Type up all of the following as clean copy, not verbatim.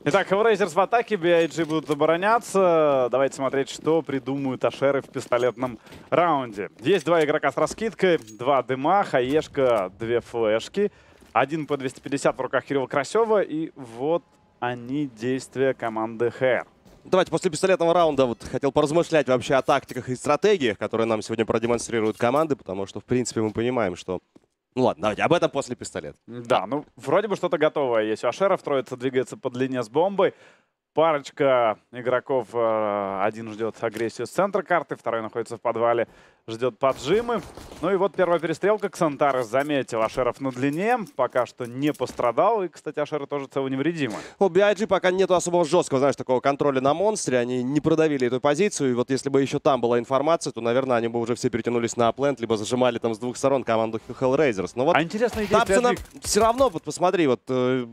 Итак, Hellraisers в атаке, BIG будут обороняться. Давайте смотреть, что придумают Ашеры в пистолетном раунде. Есть два игрока с раскидкой, два дыма, хаешка, две флешки. Один по 250 в руках Кирилла Красева. И вот они, действия команды ХР. Давайте после пистолетного раунда вот хотел поразмышлять вообще о тактиках и стратегиях, которые нам сегодня продемонстрируют команды, потому что, в принципе, мы понимаем, что... Ну ладно, давайте об этом после пистолета. Да, ну вроде бы что-то готовое есть. У Ашеров троица двигается по длине с бомбой. Парочка игроков, один ждет агрессию с центра карты, второй находится в подвале, ждет поджимы. Ну и вот первая перестрелка. Ксантарес заметил Ашеров на длине, пока что не пострадал. И, кстати, Ашеры тоже целы невредимы. У BIG пока нету особого жесткого, знаешь, такого контроля на монстре. Они не продавили эту позицию. И вот если бы еще там была информация, то, наверное, они бы уже все перетянулись на аплент, либо зажимали там с двух сторон команду Hellraisers. Но вот интересная идея. Тапсона все равно, вот посмотри, вот,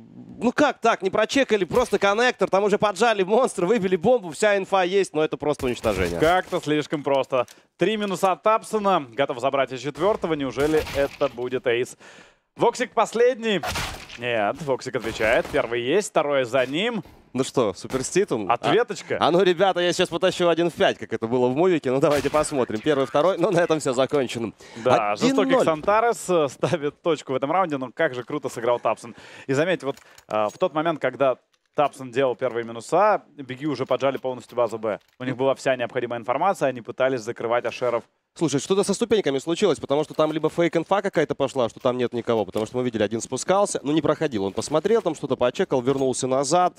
ну как так, не прочекали, просто коннектор, там уже поджали монстр, выбили бомбу, вся инфа есть, но это просто уничтожение. Как-то слишком просто. 3 минуса от Тапсона, готов забрать и четвертого, неужели это будет эйс? Воксик последний. Нет, Воксик отвечает, первый есть, второй за ним. Ну что, суперститум? Ответочка. Ну, ребята, я сейчас потащу 1 в 5, как это было в мувике. Ну, давайте посмотрим. Первый, второй. Ну, на этом все закончено. Да, жестокий Ксантарес ставит точку в этом раунде. Но как же круто сыграл Тапсон. И заметьте, вот в тот момент, когда Тапсон делал первые минуса, Беги уже поджали полностью базу Б. У них была вся необходимая информация, они пытались закрывать Ашеров. Слушай, что-то со ступеньками случилось, потому что там либо фейк-инфа какая-то пошла, что там нет никого, потому что мы видели, один спускался, но не проходил. Он посмотрел, там что-то почекал, вернулся назад,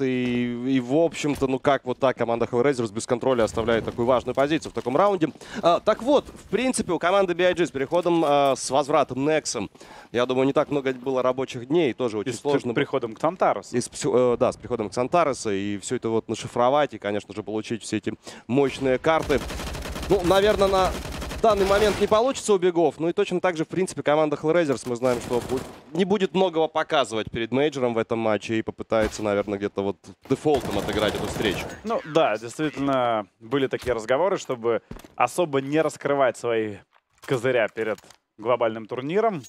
и в общем-то, ну как вот так команда Hellraisers без контроля оставляет такую важную позицию в таком раунде. Так вот, в принципе, у команды BIG с переходом, с возвратом Нексом, я думаю, не так много было рабочих дней, тоже очень сложно. С приходом Ксантареса. Да, с приходом Ксантареса, и все это вот нашифровать, и, конечно же, получить все эти мощные карты. Ну, наверное, на данный момент не получится у бегов. Ну и точно так же, в принципе, команда Hellraisers, мы знаем, что не будет многого показывать перед мейджором в этом матче и попытается, наверное, где-то вот дефолтом отыграть эту встречу. Ну да, действительно, были такие разговоры, чтобы особо не раскрывать свои козыря перед глобальным турниром,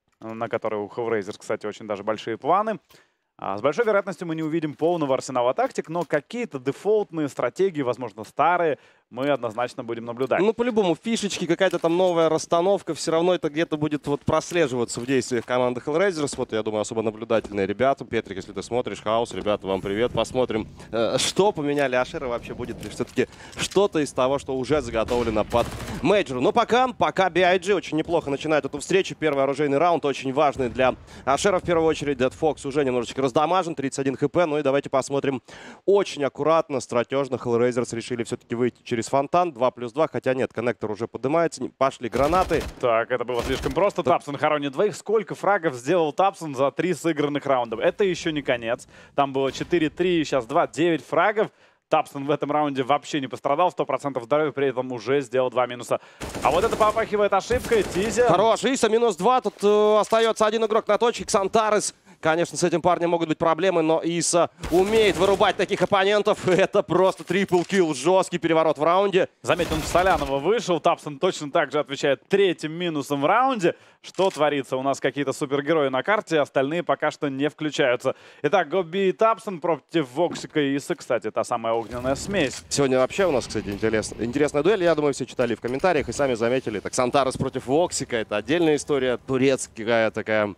на который у Hellraisers, кстати, очень даже большие планы. С большой вероятностью мы не увидим полного арсенала тактик, но какие-то дефолтные стратегии, возможно, старые, мы однозначно будем наблюдать. Ну, по-любому, фишечки, какая-то там новая расстановка, все равно это где-то будет вот прослеживаться в действиях команды Hellraisers. Вот, я думаю, особо наблюдательные ребята. Петрик, если ты смотришь, Хаус, ребята, вам привет. Посмотрим, что поменяли Ашеры, вообще будет ли все-таки что-то из того, что уже заготовлено под мейджор. Но пока BIG очень неплохо начинает эту встречу. Первый оружейный раунд очень важный для Ашера в первую очередь. Dead Fox уже немножечко раздамажен, 31 хп. Ну и давайте посмотрим очень аккуратно, стратежно. Hellraisers решили все-таки выйти через фонтан, 2+2, хотя нет, коннектор уже поднимается, пошли гранаты. Так, это было слишком просто. Тапсон хоронит двоих. Сколько фрагов сделал Тапсон за 3 сыгранных раунда? Это еще не конец. Там было 4-3, сейчас 2, 9 фрагов. Тапсон в этом раунде вообще не пострадал, 100% здоровья, при этом уже сделал 2 минуса. А вот это попахивает ошибкой. Тизя. Хорош, Иса -2, тут остается один игрок на точке, Ксантарес. Конечно, с этим парнем могут быть проблемы, но Иса умеет вырубать таких оппонентов. Это просто трипл килл, жесткий переворот в раунде. Заметь, он в Солянова вышел. Тапсон точно так же отвечает 3-м минусом в раунде. Что творится? У нас какие-то супергерои на карте, остальные пока что не включаются. Итак, Гоби и Тапсон против Воксика и Иса. Кстати, та самая огненная смесь. Сегодня вообще у нас, кстати, интересная дуэль. Я думаю, все читали в комментариях и сами заметили. Так, Ксантарес против Воксика. Это отдельная история, турецкая такая.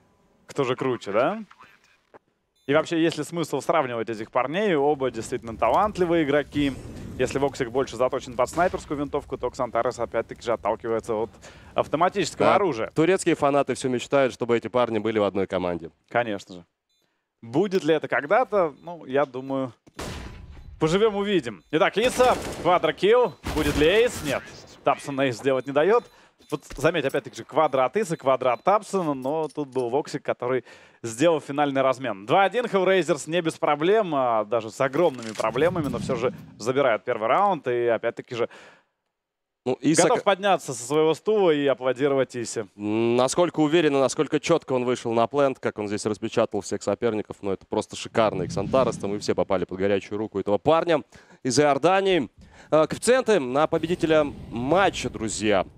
Кто же круче, да? И вообще, есть ли смысл сравнивать этих парней? Оба действительно талантливые игроки. Если Воксик больше заточен под снайперскую винтовку, то Ксантарес опять-таки же отталкивается от автоматического оружия. Турецкие фанаты все мечтают, чтобы эти парни были в одной команде. Конечно же. Будет ли это когда-то? Ну, я думаю, поживем, увидим. Итак, Иса, квадрокилл. Будет ли эйс? Нет. Тапсон эйс сделать не дает. Вот заметь, опять-таки же, квадрат Иса, квадрат Тапсона, но тут был Воксик, который сделал финальный размен. 2-1, Hellraisers не без проблем, а даже с огромными проблемами, но все же забирает первый раунд и опять-таки же Иса готов подняться со своего стула и аплодировать Исе. Насколько уверенно, насколько четко он вышел на плент, как он здесь распечатал всех соперников, ну это просто шикарно. Ксантарес, там и все попали под горячую руку этого парня из Иордании. Коэффициенты на победителя матча, друзья.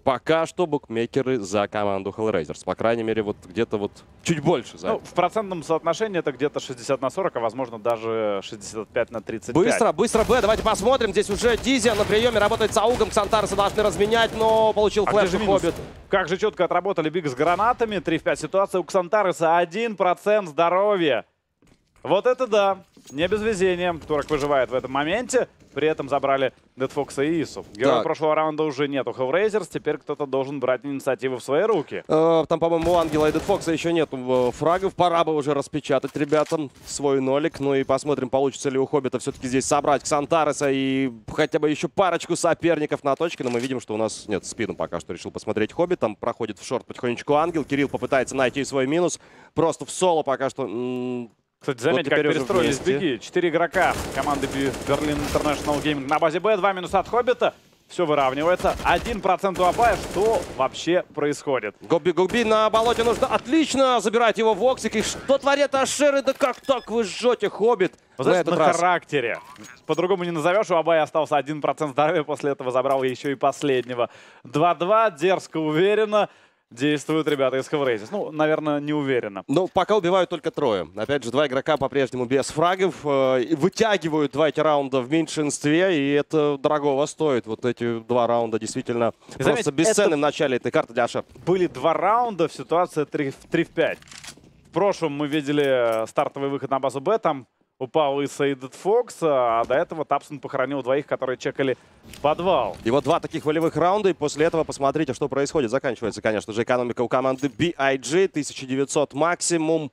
пока что букмекеры за команду Hellraisers. По крайней мере, вот где-то вот чуть больше. Ну, в процентном соотношении это где-то 60/40, а возможно даже 65/35. Быстро, быстро Б. Давайте посмотрим. Здесь уже Дизи на приеме работает с аугом. Ксантареса должны разменять, но получил флеш Хоббит. Как же четко отработали Биг с гранатами. 3 в 5 ситуация у Ксантареса. 1% здоровья. Вот это да. Не без везения. Турок выживает в этом моменте. При этом забрали Дедфокса и Ису. Героя прошлого раунда уже нет у Hellraisers. Теперь кто-то должен брать инициативу в свои руки. Там, по-моему, у Ангела и Дедфокса еще нету фрагов. Пора бы уже распечатать ребятам свой нолик. Ну и посмотрим, получится ли у Хоббита все-таки здесь собрать Ксантареса и хотя бы еще парочку соперников на точке. Но мы видим, что у нас нет спину. Пока что решил посмотреть Хоббит. Там проходит в шорт потихонечку Ангел. Кирилл попытается найти свой минус. Просто в соло пока что... Кстати, заметьте, как перестроились беги. 4 игрока команды Berlin International Gaming на базе Б. 2 минуса от Хоббита. Все выравнивается. 1% у Абая. Что вообще происходит? Губи на болоте нужно отлично забирать его в Оксик. И что творят Ашеры? Да как так вы жжете, Хоббит? На характере. По-другому не назовешь. У Абая остался 1% здоровья. После этого забрал еще и последнего. 2-2. Дерзко, уверенно. Действуют ребята из Hellraisers. Ну, наверное, не уверенно. Ну, пока убивают только трое. Опять же, 2 игрока по-прежнему без фрагов. Вытягивают 2 эти раунда в меньшинстве, и это дорогого стоит. Вот эти 2 раунда действительно просто бесценны в начале этой карты для Ашер. Были 2 раунда в ситуации 3 в 5. В прошлом мы видели стартовый выход на базу Б. Там упал Иса и Дедфокс, а до этого Тапсон похоронил 2, которые чекали подвал. И вот 2 таких волевых раунда, и после этого посмотрите, что происходит. Заканчивается, конечно же, экономика у команды BIG. 1900 максимум.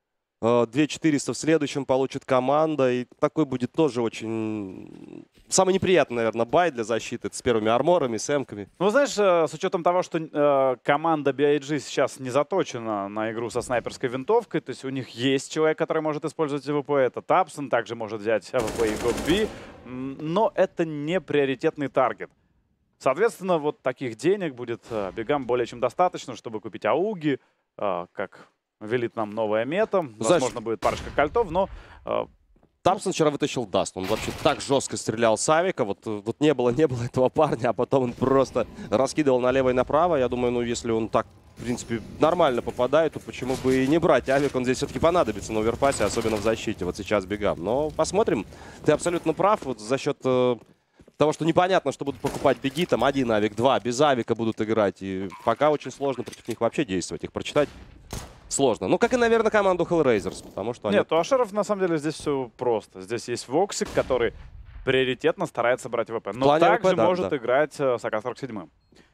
2400 в следующем получит команда. И такой будет тоже очень... Самый неприятный, наверное, бай для защиты. Это с первыми арморами, с эмками. Ну, знаешь, с учетом того, что команда BIG сейчас не заточена на игру со снайперской винтовкой, то есть у них есть человек, который может использовать АВП. Это Тапсон, также может взять АВП и Гобби. Но это не приоритетный таргет. Соответственно, вот таких денег будет бигам более чем достаточно, чтобы купить ауги, как велит нам новая мета. Возможно, будет парочка кольтов, но... Тапсон вчера вытащил Даст. Он вообще так жестко стрелял с авика. Вот не было этого парня, а потом он просто раскидывал налево и направо. Я думаю, ну, если он так, в принципе, нормально попадает, то почему бы и не брать авик? Он здесь все-таки понадобится на оверпасе, особенно в защите. Вот сейчас бегам. Но посмотрим. Ты абсолютно прав. Вот за счет того, что непонятно, что будут покупать беги. Там 1 авик, 2 без авика будут играть. И пока очень сложно против них вообще действовать. Их прочитать сложно. Ну, как и, наверное, команду Hellraisers, потому что они... Нет, у Ашеров, на самом деле, здесь все просто. Здесь есть Воксик, который приоритетно старается брать ВП. Но также может играть с АК-47.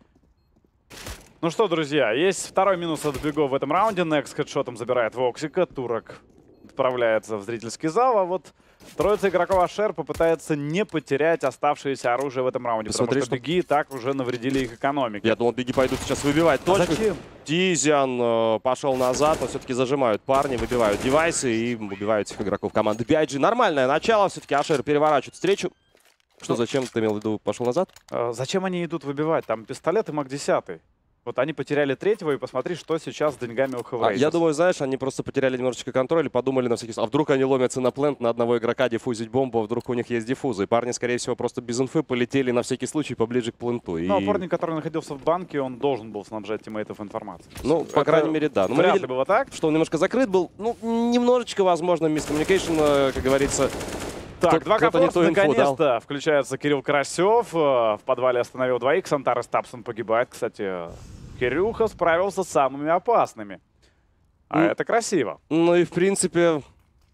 Ну что, друзья, есть второй минус от бегов в этом раунде. Некс хедшотом забирает Воксика. Турок отправляется в зрительский зал, а вот троица игроков Ашер попытается не потерять оставшееся оружие в этом раунде. Посмотри, потому что беги так уже навредили их экономике. Я думал, беги пойдут сейчас выбивать точку. Зачем? Тизиан пошел назад, но все-таки зажимают парни, выбивают девайсы и убивают всех игроков команды BIG. Нормальное начало, все-таки Ашер переворачивает встречу. Что, зачем ты имел в виду, пошел назад? Зачем они идут выбивать? Там пистолет и МАК-10. Вот они потеряли третьего, и посмотри, что сейчас с деньгами у Hellraisers. Я думаю, знаешь, они просто потеряли немножечко контроль и подумали на всякий случай, а вдруг они ломятся на плент на одного игрока диффузить бомбу, а вдруг у них есть диффузы. И парни, скорее всего, просто без инфы полетели на всякий случай поближе к пленту. Ну, а парень, который находился в банке, он должен был снабжать тиммейтов информацией. Ну, по крайней мере, да. Но вряд ли было так. Что он немножко закрыт был. Ну, немножечко, возможно, мискоммуникейшн, как говорится... Так, 2 капорта, наконец-то включается Кирилл Карасев. В подвале остановил 2 Ксантарес Тапсон погибает. Кстати, Кирюха справился с самыми опасными. Это красиво. Ну и, в принципе,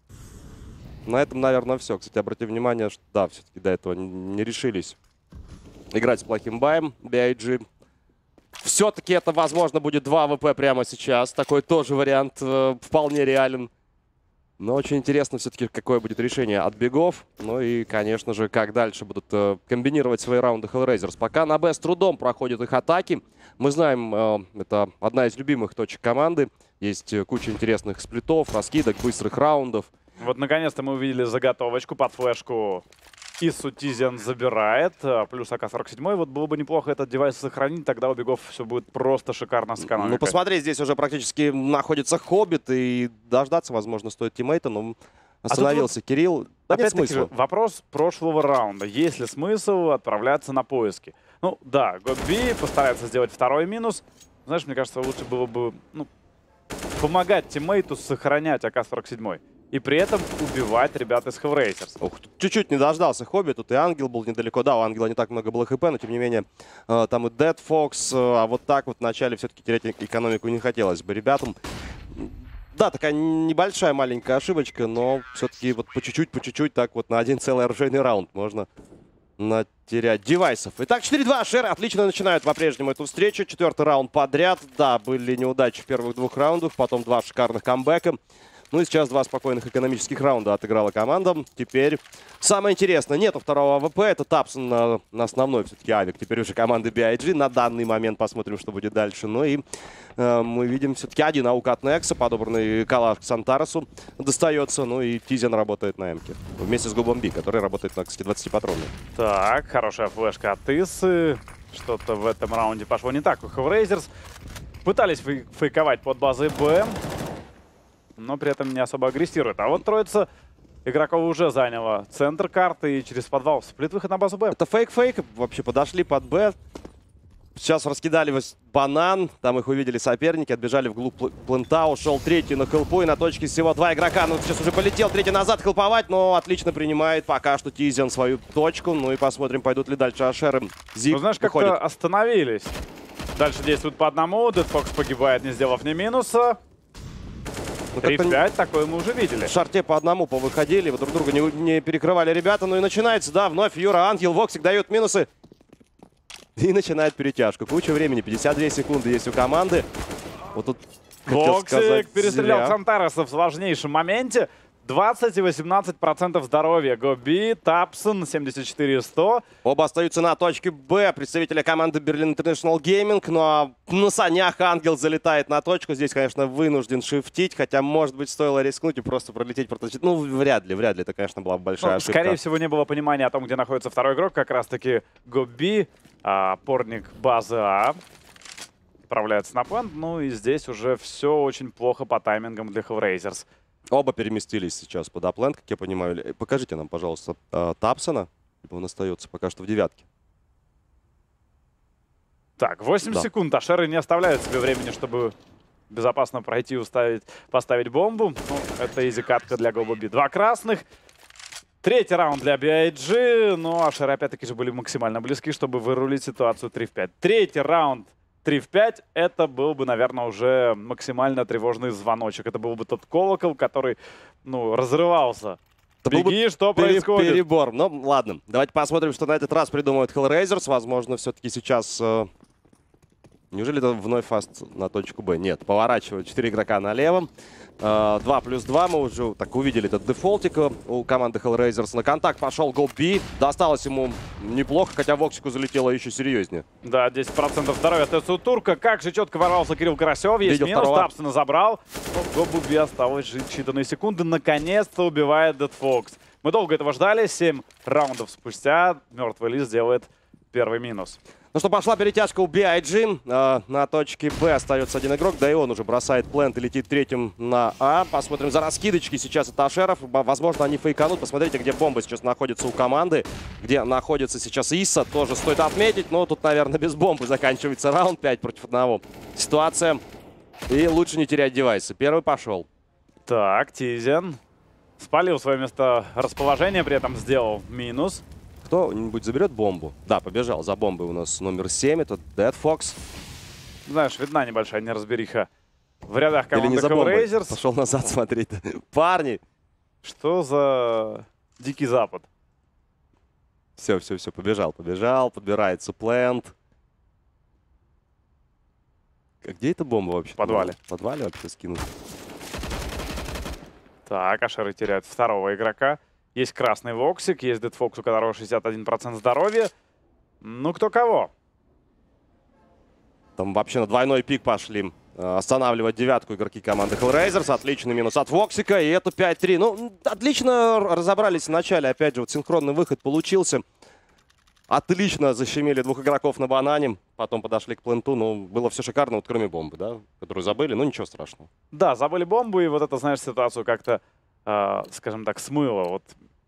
на этом, наверное, все. Кстати, обрати внимание, что, да, все-таки до этого не решились играть с плохим баем BIG. Все-таки это, возможно, будет 2 АВП прямо сейчас. Такой тоже вариант вполне реален. Но очень интересно все-таки, какое будет решение от бегов. Ну и, конечно же, как дальше будут комбинировать свои раунды Hellraisers. Пока на Б с трудом проходят их атаки. Мы знаем, это одна из любимых точек команды. Есть куча интересных сплитов, раскидок, быстрых раундов. Вот, наконец-то мы увидели заготовочку под флешку. Ису Тизиан забирает, плюс АК-47. Вот было бы неплохо этот девайс сохранить, тогда у бегов все будет просто шикарно с экономикой. Ну, посмотри, здесь уже практически находится Хоббит, и дождаться, возможно, стоит тиммейта, но остановился Кирилл. Да нет опять-таки смысла. вопрос прошлого раунда. Есть ли смысл отправляться на поиски? Ну да, Гоби постарается сделать второй минус. Знаешь, мне кажется, лучше было бы помогать тиммейту сохранять АК-47. И при этом убивать ребят из Hellraisers. Ух, чуть-чуть не дождался Хобби. Тут и Ангел был недалеко. Да, у Ангела не так много было хп, но тем не менее там и Dead Fox. А вот так вот вначале все-таки терять экономику не хотелось бы ребятам. Да, такая небольшая маленькая ошибочка, но все-таки вот по чуть-чуть так вот на один целый оружейный раунд можно натерять девайсов. Итак, 4-2. Шеры отлично начинают по-прежнему эту встречу. 4-й раунд подряд. Да, были неудачи в первых 2 раундах, потом 2 шикарных камбэка. Ну и сейчас 2 спокойных экономических раунда отыграла команда. Теперь самое интересное. Нету второго АВП. Это Тапсон на основной все-таки авик. Теперь уже команды BIG. На данный момент посмотрим, что будет дальше. Ну и мы видим все-таки один аук от Некса, подобранный калаш к Сантаресу достается. Ну и Тизен работает на Эмке. Вместе с Губом Би, который работает на, кстати, 20-патронной. Так, хорошая флешка от Исы. Что-то в этом раунде пошло не так у Hellraisers. Пытались фейковать под базой Б, но при этом не особо агрессирует. А вот троица игроков уже заняла центр карты и через подвал сплит выход на базу Б. Это фейк-фейк. Вообще подошли под Б. Сейчас раскидали банан. Там их увидели соперники. Отбежали вглубь плента. Ушел третий на хелпу. И на точке всего 2 игрока. Ну, сейчас уже полетел. Третий назад хелповать. Но отлично принимает пока что Тизен свою точку. Ну и посмотрим, пойдут ли дальше Ашеры. Зиг ну, знаешь, как-то остановились. Дальше действуют по одному. Dead Fox погибает, не сделав ни минуса. 3-5, такое мы уже видели. В шарте по одному повыходили, друг друга не перекрывали ребята. Ну и начинается, да, вновь Юра Ангел. Воксик дает минусы. И начинает перетяжку. Куча времени, 52 секунды есть у команды. Вот тут Воксик перестрелял Сантареса в сложнейшем моменте. 20 и 18% здоровья. Гоби, Тапсон, 74-100. Оба остаются на точке Б. Представители команды Berlin International Gaming. Ну а на санях Ангел залетает на точку. Здесь, конечно, вынужден шифтить. Хотя, может быть, стоило рискнуть и просто пролететь. Ну, вряд ли. Это, конечно, была большая ошибка. Скорее всего, не было понимания о том, где находится второй игрок. Как раз-таки Гоби, опорник базы А. Отправляется на план. Ну и здесь уже все очень плохо по таймингам для Hellraisers. Оба переместились сейчас под аплент, как я понимаю. Покажите нам, пожалуйста, Тапсона. Он остается пока что в 9-ке. Так, 8 секунд. Ашеры не оставляют себе времени, чтобы безопасно пройти и поставить бомбу. Ну, это изи-катка для Гобоби. 2 красных. 3-й раунд для BIG. Но Ашеры опять-таки же были максимально близки, чтобы вырулить ситуацию 3-5. 3-й раунд 3-5. Это был бы, наверное, уже максимально тревожный звоночек. Это был бы тот колокол, который, разрывался. Это Беги, что происходит? Перебор. Ну, ладно. Давайте посмотрим, что на этот раз придумывают Hellraisers. Возможно, все-таки сейчас... Неужели это вновь фаст на точку Б? Нет, поворачивают 4 игрока налево. 2+2 мы уже так увидели этот дефолтик у команды Hellraisers. На контакт пошел Голби. Досталось ему неплохо, хотя Воксику залетело еще серьезнее. Да, 10% здоровья остается у Турка. Как же четко ворвался Кирилл Карасев. Есть минус, Тапсона забрал. Гобуби осталось жить считанные секунды. Наконец-то убивает Dead Fox. Мы долго этого ждали. 7 раундов спустя мертвый лис делает первый минус. Ну что, пошла перетяжка у BIG. На точке Б остается один игрок. Да и он уже бросает плент и летит третьим на А. Посмотрим за раскидочки сейчас от Ашеров. Возможно, они фейканут. Посмотрите, где бомба сейчас находится у команды. Где находится сейчас Иса. Тоже стоит отметить. Но тут, наверное, без бомбы заканчивается раунд. 5 против 1. Ситуация. И лучше не терять девайсы. Первый пошел. Так, Тизен спалил свое место расположения. При этом сделал минус. Кто-нибудь заберет бомбу? Да, побежал за бомбой у нас номер 7. Это Dead Fox. Знаешь, видна небольшая неразбериха в рядах команды Hellraisers. Пошел назад смотреть. Парни! Что за Дикий Запад? Все, побежал. Подбирается плент. Где эта бомба вообще? В подвале. В подвале вообще скинут. Так, Ашеры теряют второго игрока. Есть красный Воксик, есть Dead Fox, у которого 61% здоровья. Ну, кто кого? Там вообще на двойной пик пошли. Останавливать 9-ку игроки команды Hellraisers. Отличный минус от Воксика. И это 5-3. Ну, отлично разобрались в начале. Опять же, вот синхронный выход получился. Отлично защемили 2 игроков на банане. Потом подошли к пленту. Ну, было все шикарно, вот кроме бомбы, да? Которую забыли. Ну, ничего страшного. Да, забыли бомбу. И вот это, знаешь, ситуацию как-то, скажем так, смыло. Вот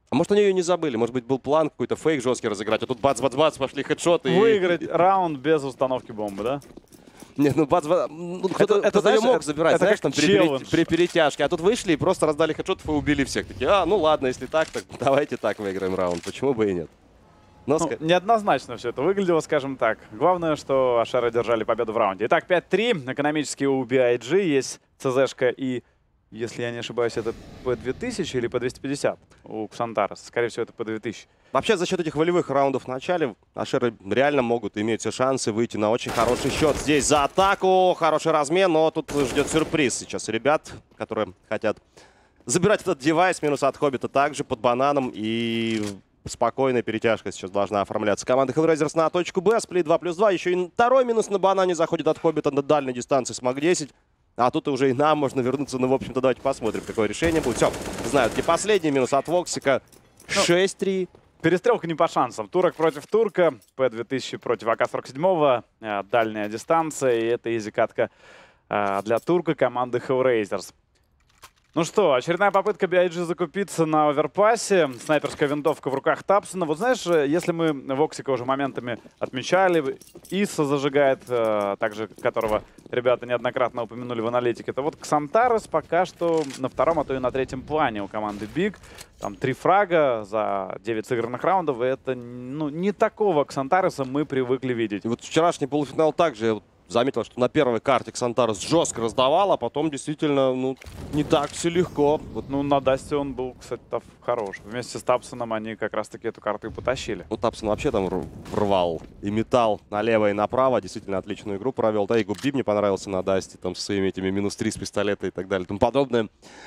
А может, они ее не забыли? Может быть, был план какой-то фейк жесткий разыграть, а тут бац-бац-бац, пошли хедшоты. Выиграть раунд без установки бомбы, да? Нет, ну бац-бац... Кто-то знаешь, ее мог забирать, это знаешь, как там при перетяжке. А тут вышли и просто раздали хедшотов и убили всех. Такие, ну ладно, если так давайте так выиграем раунд. Почему бы и нет? Ну, неоднозначно все это выглядело, скажем так. Главное, что Ашеры держали победу в раунде. Итак, 5-3. Экономически у BIG есть ЦЗшка и, если я не ошибаюсь, это P2000 или P250 у Ксантарес. Скорее всего, это P2000. Вообще, за счет этих волевых раундов в начале Ашеры реально могут иметь все шансы выйти на очень хороший счет. Здесь за атаку, хороший размен, но тут ждет сюрприз сейчас ребят, которые хотят забирать этот девайс. Минус от Хоббита также под бананом, и спокойная перетяжка сейчас должна оформляться. Команда Hellraisers на точку Б, сплит 2+2. Еще и второй минус на банане заходит от Хоббита на дальней дистанции с МАК-10. А тут уже и нам можно вернуться. Ну, в общем-то, давайте посмотрим, какое решение будет. Все, знают, где последний минус от Воксика. 6-3. Перестрелка не по шансам. Турок против турка. P2000 против АК-47. Дальняя дистанция. И это изи-катка для турка команды Hellraisers. Ну что, очередная попытка BIG закупиться на оверпассе. Снайперская винтовка в руках Тапсона. Вот знаешь, если мы Воксика уже моментами отмечали, Иса зажигает, также которого ребята неоднократно упомянули в аналитике, то вот Ксантарес пока что на втором, а то и на третьем плане у команды Big. Там 3 фрага за 9 сыгранных раундов. И это, ну, не такого Ксантареса мы привыкли видеть. И вот вчерашний полуфинал также заметил, что на первой карте Ксантарес жестко раздавал, а потом действительно, ну, не так все легко. Вот, ну, на Дасте он был, кстати, хорош. Вместе с Тапсоном они как раз-таки эту карту и потащили. Ну, Тапсон вообще там рвал и метал налево и направо. Действительно отличную игру провел. Да, и Губби мне понравился на Дасте, там, со своими этими -3 с пистолета и так далее, и тому подобное.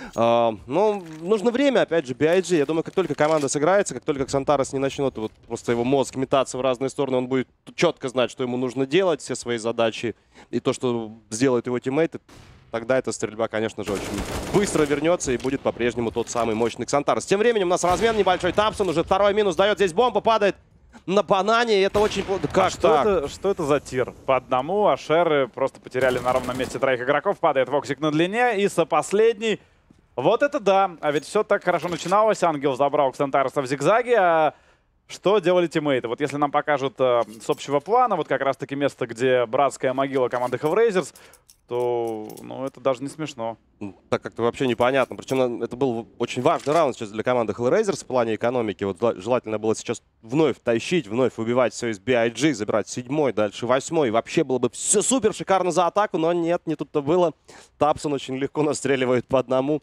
Ну, нужно время, опять же, BIG. Я думаю, как только команда сыграется, как только Ксантарес не начнет вот просто его мозг метаться в разные стороны, он будет четко знать, что ему нужно делать, все свои задачи. И то, что сделают его тиммейты, тогда эта стрельба, конечно же, очень быстро вернется и будет по-прежнему тот самый мощный Ксантарес. Тем временем у нас размен небольшой. Тапсон уже второй минус дает. Здесь бомба падает на банане. И это очень плохо. Как так? Что это за тир? По одному Ашеры просто потеряли на ровном месте 3 игроков. Падает Воксик на длине. Иса последний. Вот это да. А ведь все так хорошо начиналось. Ангел забрал Ксантареса в зигзаге. А что делали тиммейты? Вот если нам покажут с общего плана, вот как раз-таки место, где братская могила команды Hellraisers, то, ну, это даже не смешно. Так как-то вообще непонятно. Причем это был очень важный раунд сейчас для команды Hellraisers в плане экономики. Вот желательно было сейчас вновь тащить, вновь выбивать все из BIG, забирать 7-й, дальше 8-й. Вообще было бы все супер шикарно за атаку, но нет, не тут-то было. Тапсон очень легко настреливает по одному.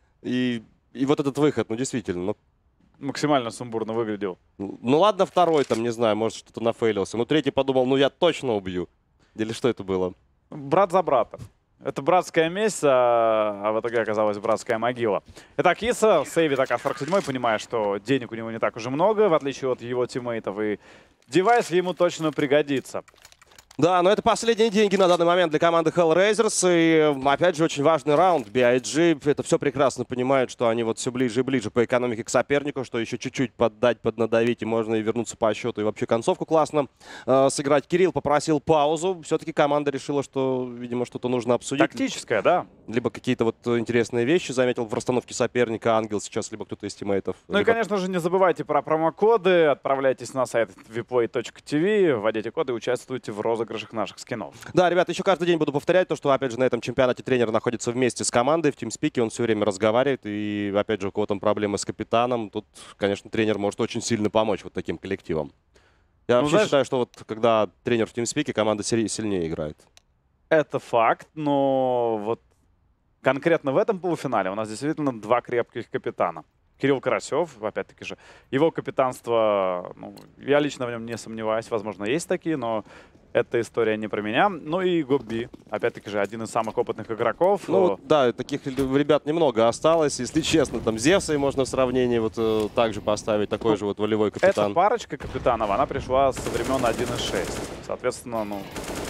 И вот этот выход, ну, действительно, ну, максимально сумбурно выглядел. Ну ладно, второй там, не знаю, может что-то нафейлился. Но третий подумал, ну я точно убью. Или что это было? Брат за брата. Это братская месть, а в итоге оказалась братская могила. Итак, Иса сейвит АК-47, понимая, что денег у него не так уже много, в отличие от его тиммейтов. И девайс ему точно пригодится. Да, но это последние деньги на данный момент для команды Hellraisers. И, опять же, очень важный раунд. BIG это все прекрасно понимают, что они вот все ближе и ближе по экономике к сопернику, что еще чуть-чуть поддать, поднадавить, и можно и вернуться по счету. И вообще концовку классно сыграть. Кирилл попросил паузу. Все-таки команда решила, что, видимо, что-то нужно обсудить. Тактическое, да. Либо какие-то вот интересные вещи заметил в расстановке соперника Ангел сейчас, либо кто-то из тиммейтов. Ну либо... и, конечно же, не забывайте про промокоды. Отправляйтесь на сайт vplay.tv, вводите коды и участвуйте в розыгрышах наших скинов. Да, ребята, еще каждый день буду повторять то, что, опять же, на этом чемпионате тренер находится вместе с командой в тимспике, он все время разговаривает, и, опять же, у кого там проблемы с капитаном, тут, конечно, тренер может очень сильно помочь вот таким коллективам. Я вообще считаю, что вот когда тренер в тимспике, команда сильнее играет. Это факт, но вот конкретно в этом полуфинале у нас действительно 2 крепких капитана. Кирилл Карасев, опять-таки же, его капитанство, ну, я лично в нем не сомневаюсь, возможно, есть такие, но эта история не про меня. Ну и Гобби, опять-таки же, один из самых опытных игроков. Ну да, таких ребят немного осталось, если честно. Там Зевса можно в сравнении вот также поставить, такой же вот волевой капитан. Эта парочка капитанов, она пришла со времен 1.6. Соответственно, ну,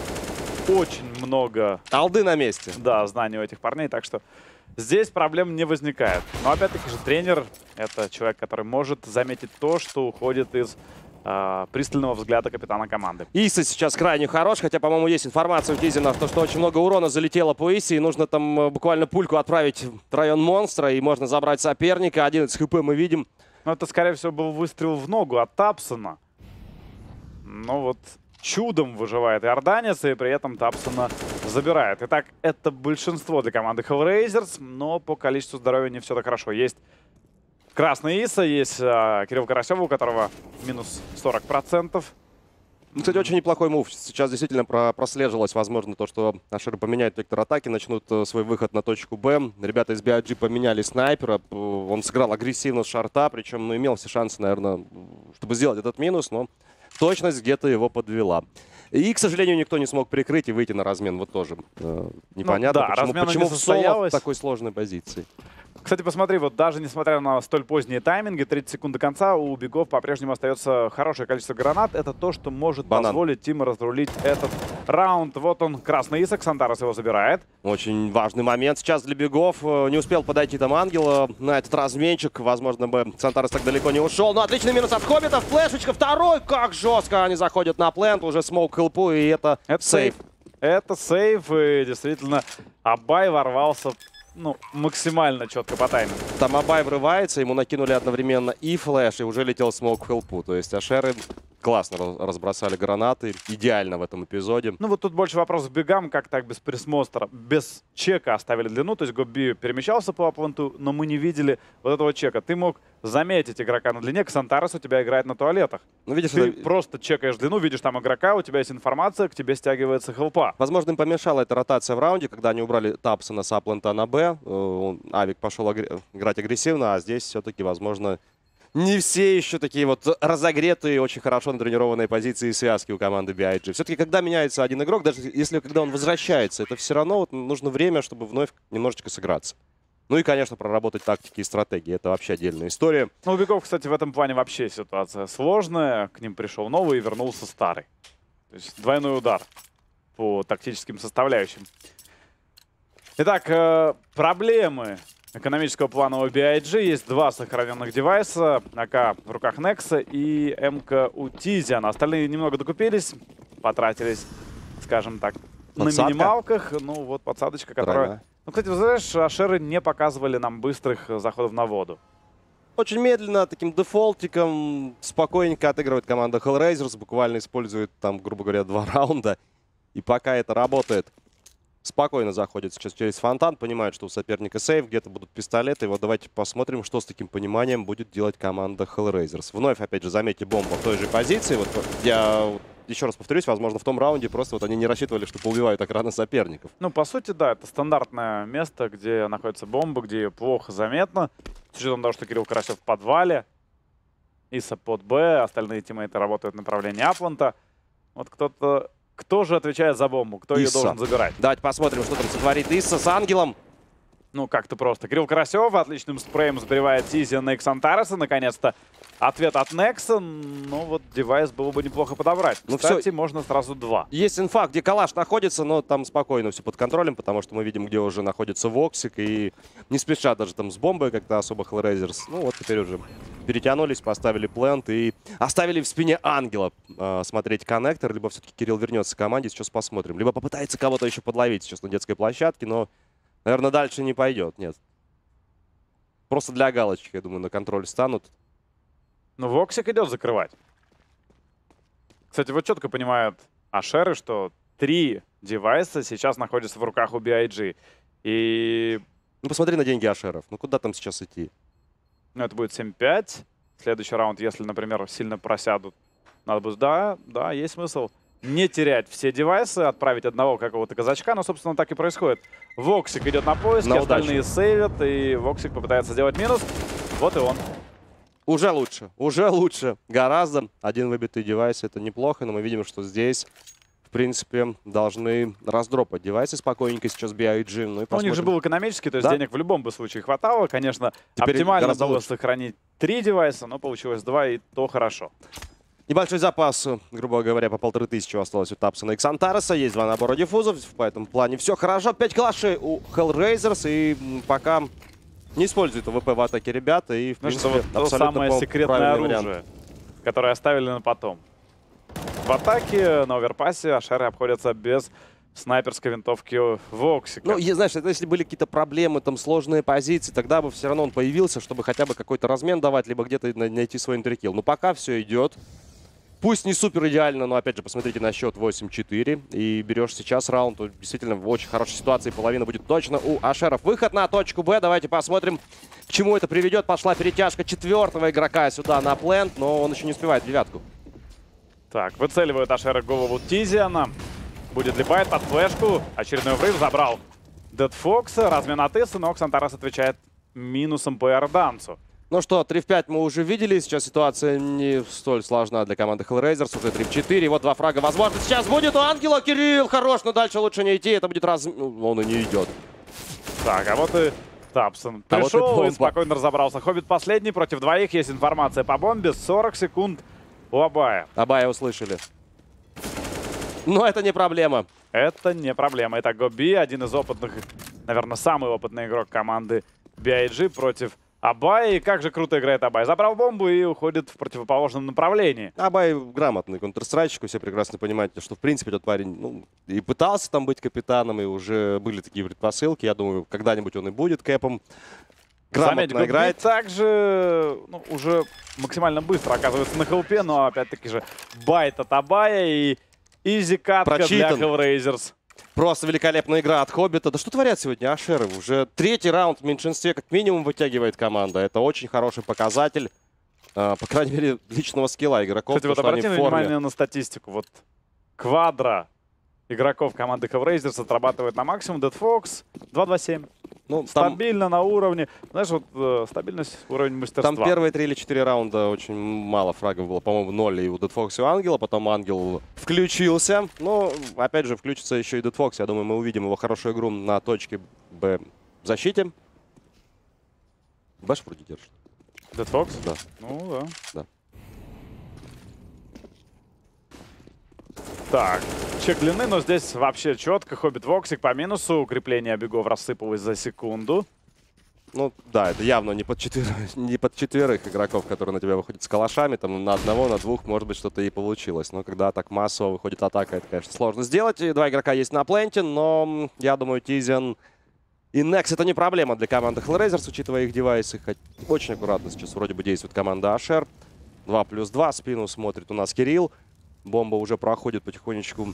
очень много... Алды на месте. Да, знаний у этих парней, так что... Здесь проблем не возникает. Но опять-таки же тренер — это человек, который может заметить то, что уходит из пристального взгляда капитана команды. Иса сейчас крайне хорош, хотя, по-моему, есть информация у Тизина, что очень много урона залетело по Исе, и нужно там буквально пульку отправить в район монстра, и можно забрать соперника. 11 хп мы видим. Ну, это, скорее всего, был выстрел в ногу от Тапсона. Но вот чудом выживает Иорданец, и при этом Тапсона забирает. Итак, это большинство для команды Hellraisers, но по количеству здоровья не все так хорошо. Есть красный Иса, есть Кирилл Карасев, у которого минус 40%. Кстати, очень неплохой мув. Сейчас действительно прослеживалось, возможно, то, что Ашеры поменяют вектор атаки, начнут свой выход на точку Б. Ребята из BIG поменяли снайпера. Он сыграл агрессивно с шарта, причем имел все шансы, наверное, чтобы сделать этот минус, но точность где-то его подвела. И, к сожалению, никто не смог прикрыть и выйти на размен. Вот тоже непонятно, ну, да, почему в соло в такой сложной позиции. Кстати, посмотри, вот даже несмотря на столь поздние тайминги, 30 секунд до конца, у бигов по-прежнему остается хорошее количество гранат. Это то, что может позволить Тиму разрулить этот раунд. Вот он, красный Иса, Ксантарес его забирает. Очень важный момент сейчас для бигов. Не успел подойти там Ангел на этот разменчик. Возможно, бы Ксантарес так далеко не ушел. Но отличный минус от Хоббита. Флешечка второй. Как жестко они заходят на плент. Уже смоук хелпу, и это сейф. Это сейф, и действительно Абай ворвался максимально четко по таймингу. Там Абай врывается, ему накинули одновременно и флеш, и уже летел смоук в хелпу. То есть Ашеры классно разбросали гранаты, идеально в этом эпизоде. Ну вот тут больше вопрос к бигам, как так без присмотра, без чека оставили длину. То есть Гобби перемещался по апвенту, но мы не видели вот этого чека. Ты мог заметить игрока на длине, Ксантарес у тебя играет на туалетах. Ну, видишь, ты просто чекаешь длину, видишь там игрока, у тебя есть информация, к тебе стягивается хелпа. Возможно, им помешала эта ротация в раунде, когда они убрали Тапсона с аплента на Б. Авик пошел играть агрессивно, а здесь все-таки, возможно, не все еще такие вот разогретые, очень хорошо натренированные позиции и связки у команды BIG. Все-таки, когда меняется один игрок, даже если когда он возвращается, это все равно нужно время, чтобы вновь немножечко сыграться. Ну и, конечно, проработать тактики и стратегии. Это вообще отдельная история. Ну, у бигов, кстати, в этом плане вообще ситуация сложная. К ним пришел новый и вернулся старый. То есть двойной удар по тактическим составляющим. Итак, проблемы экономического плана у BIG. Есть два сохраненных девайса. АК в руках Некса и МК у Тизиана. Остальные немного докупились, потратились, скажем так, Подсадка. На минималках. Ну, вот подсадочка, которая... Ну, кстати, вы знаешь, Ашеры не показывали нам быстрых заходов на воду. Очень медленно, таким дефолтиком, спокойненько отыгрывает команда Hellraisers. Буквально использует там, грубо говоря, 2 раунда. И пока это работает, спокойно заходит сейчас через фонтан. Понимает, что у соперника сейф, где-то будут пистолеты. И вот давайте посмотрим, что с таким пониманием будет делать команда Hellraisers. Вновь, опять же, заметьте, бомба в той же позиции. Вот я... Еще раз повторюсь, возможно, в том раунде просто вот они не рассчитывали, что поубивают так рано соперников. Ну, по сути, да, это стандартное место, где находится бомба, где ее плохо заметно. С учетом того, что Кирилл Карасев в подвале, Иса под Б, остальные тиммейты работают в направлении Апланта. Вот кто-то... Кто же отвечает за бомбу? Кто ее должен забирать? Давайте посмотрим, что там сотворит Иса с Ангелом. Ну, как-то просто. Кирилл Карасев отличным спреем сбривает Тизиана и Ксантареса. Наконец-то ответ от Некса. Ну, вот девайс было бы неплохо подобрать. Ну, кстати, все... можно сразу 2. Есть инфа, где калаш находится, но там спокойно все под контролем, потому что мы видим, где уже находится Воксик. И не спешат даже там с бомбой как-то особо Hellraisers. Ну, вот теперь уже перетянулись, поставили плент и оставили в спине Ангела смотреть коннектор. Либо все-таки Кирилл вернется к команде, сейчас посмотрим. Либо попытается кого-то еще подловить сейчас на детской площадке, но... Наверное, дальше не пойдет, нет. Просто для галочки, я думаю, на контроль станут. Ну, Воксик идет закрывать. Кстати, вот четко понимают Ашеры, что 3 девайса сейчас находятся в руках у BIG. И... Ну, посмотри на деньги Ашеров. Ну, куда там сейчас идти? Ну, это будет 7-5. Следующий раунд, если, например, сильно просядут, надо будет... Да, есть смысл. Не терять все девайсы, отправить одного какого-то казачка. Но, собственно, так и происходит. Воксик идет на поиски, остальные сейвят, и Воксик попытается сделать минус. Вот и он. Уже лучше. Гораздо. Один выбитый девайс, это неплохо, но мы видим, что здесь, в принципе, должны раздропать девайсы спокойненько сейчас BIG. Ну, и у них же был экономический, то есть денег в любом бы случае хватало. Конечно, теперь оптимально было сохранить 3 девайса, но получилось 2, и то хорошо. Небольшой запас, грубо говоря, по 1500 осталось у Тапсона и Ксантареса. Есть 2 набора диффузов, в этом плане все хорошо. 5 калашей у Hellraisers, и пока не используют ВП в атаке ребята. И, в принципе, вот то самое секретное оружие, которое оставили на потом. В атаке на оверпассе Ашеры обходятся без снайперской винтовки Воксика. Ну, знаешь, это если были какие-то проблемы, там, сложные позиции, тогда бы все равно он появился, чтобы хотя бы какой-то размен давать, либо где-то найти свой интеркилл. Но пока все идет. Пусть не супер идеально, но, опять же, посмотрите на счет 8-4. И берешь сейчас раунд, то действительно в очень хорошей ситуации. Половина будет точно у Ашеров. Выход на точку Б. Давайте посмотрим, к чему это приведет. Пошла перетяжка четвертого игрока сюда на плент, но он еще не успевает девятку. Так, выцеливают Ашеры голову Тизиана. Будет ли байт под флешку? Очередной врыв забрал Дед Фокса. Размен от Исы, но Ксантарес отвечает минусом по Иорданцу. Ну что, 3 в 5 мы уже видели. Сейчас ситуация не столь сложна для команды Hellraisers. Уже 3 в 4. Вот 2 фрага возможно. Сейчас будет у Ангела. Кирилл хорош, но дальше лучше не идти. Это будет Он и не идет. Так, а вот и Тапсон пришел и спокойно разобрался. Хоббит последний против двоих. Есть информация по бомбе. 40 секунд у Абая. Абая услышали. Но это не проблема. Это не проблема. Итак, Гоби, один из опытных, наверное, самый опытный игрок команды BIG против Абай. И как же круто играет Абай. Забрал бомбу и уходит в противоположном направлении. Абай грамотный контрстрайчик. Все прекрасно понимаете, что, в принципе, этот парень и пытался там быть капитаном, и уже были такие предпосылки. Я думаю, когда-нибудь он и будет кэпом. Грамотно играет. Также уже максимально быстро оказывается на хелпе, но опять-таки же байт от Абая и изи катка для Hellraisers. Просто великолепная игра от Хоббита. Да что творят сегодня Ашеры? Уже третий раунд в меньшинстве как минимум вытягивает команда. Это очень хороший показатель, по крайней мере, личного скилла игроков. Кстати, вот обратите внимание на статистику. Вот квадро игроков команды Hellraisers отрабатывает на максимум. Dead Fox 2-2-7. Ну, стабильно на уровне. Знаешь, вот стабильность, уровень мастерства. Там первые 3 или 4 раунда очень мало фрагов было. По-моему, 0 и у Dead Fox, и у Ангела. Потом Ангел включился. Но, опять же, включится еще и Dead Fox. Я думаю, мы увидим его хорошую игру на точке Б в защите. Бэш вроде держит. Dead Fox? Да. Ну, да. Так, чек длины, но здесь вообще четко. Хоббит Воксик по минусу. Укрепление бегов рассыпалось за секунду. Ну да, это явно не под четверых игроков, которые на тебя выходят с калашами. Там на одного, на двух, может быть, что-то и получилось. Но когда так массово выходит атака, это, конечно, сложно сделать. И 2 игрока есть на пленте, но я думаю, Тизиан и Некс это не проблема для команды Hellraisers, учитывая их девайсы. Хоть очень аккуратно сейчас вроде бы действует команда Ашер. 2+2, спину смотрит у нас Кирилл. Бомба уже проходит потихонечку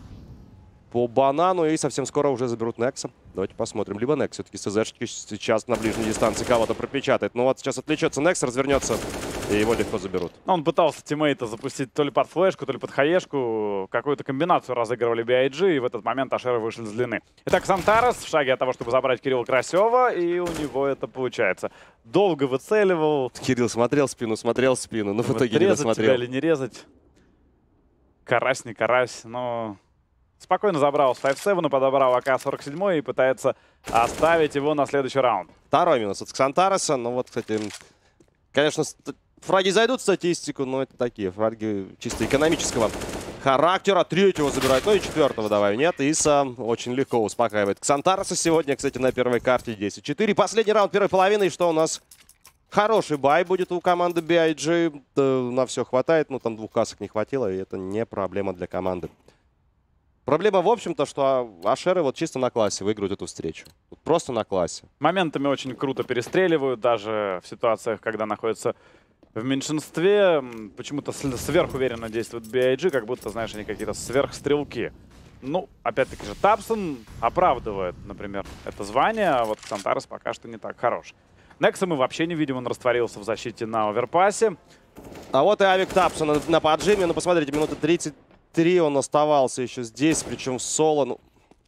по банану. И совсем скоро уже заберут Некса. Давайте посмотрим. Либо Некс все-таки СЗшечки сейчас на ближней дистанции кого-то пропечатает. Ну вот сейчас отвлечется Некс, развернется. И его легко заберут. Он пытался тиммейта запустить то ли под флешку, то ли под хаешку. Какую-то комбинацию разыгрывали BIG. И в этот момент Ашеры вышли с длины. Итак, Ксантарес в шаге от того, чтобы забрать Кирилла Красева. И у него это получается. Долго выцеливал. Кирилл смотрел спину. Но в итоге не досмотрел. Тебя или не резать? Карась, не карась, но спокойно забрал с 5-7, подобрал АК-47 и пытается оставить его на следующий раунд. Второй минус от Ксантареса. Ну вот, кстати, конечно, фраги зайдут в статистику, но это такие фраги чисто экономического характера. Третьего забирает, ну и четвертого давай. Нет, Иса очень легко успокаивает Ксантареса сегодня, кстати, на первой карте 10-4. Последний раунд первой половины, и что у нас? Хороший бай будет у команды BIG. На все хватает. Ну, там 2 касок не хватило, и это не проблема для команды. Проблема, в общем-то, что Ашеры вот чисто на классе выиграют эту встречу. Просто на классе. Моментами очень круто перестреливают, даже в ситуациях, когда находятся в меньшинстве. Почему-то сверхуверенно действует BIG, как будто, знаешь, они какие-то сверхстрелки. Ну, опять-таки же, Тапсон оправдывает, например, это звание, а вот Ксантарес пока что не так хорош. Некса мы вообще не видим, он растворился в защите на оверпассе. А вот и Авик Тапсон на поджиме. Ну, посмотрите, минуты 33 он оставался еще здесь, причем в соло. Ну,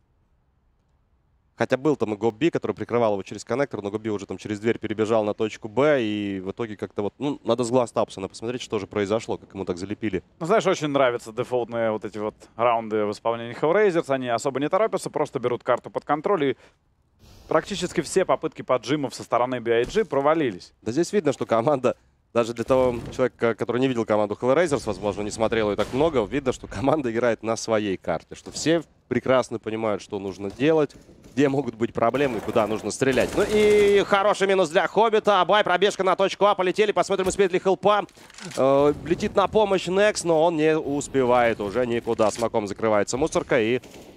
хотя был там и Гоби, который прикрывал его через коннектор, но Гоби уже там через дверь перебежал на точку Б. И в итоге как-то вот, ну, надо с глаз Тапсона посмотреть, что же произошло, как ему так залепили. Ну, знаешь, очень нравятся дефолтные вот эти вот раунды в исполнении Hellraisers. Они особо не торопятся, просто берут карту под контроль и... Практически все попытки поджимов со стороны BIG провалились. Да здесь видно, что команда, даже для того человека, который не видел команду Hellraisers, возможно, не смотрел ее так много, видно, что команда играет на своей карте. Что все прекрасно понимают, что нужно делать, где могут быть проблемы и куда нужно стрелять. Ну и хороший минус для Хоббита. Абай, пробежка на точку А, полетели. Посмотрим, успеет ли Хелпа. Летит на помощь Некс, но он не успевает уже никуда. Смоком закрывается мусорка и...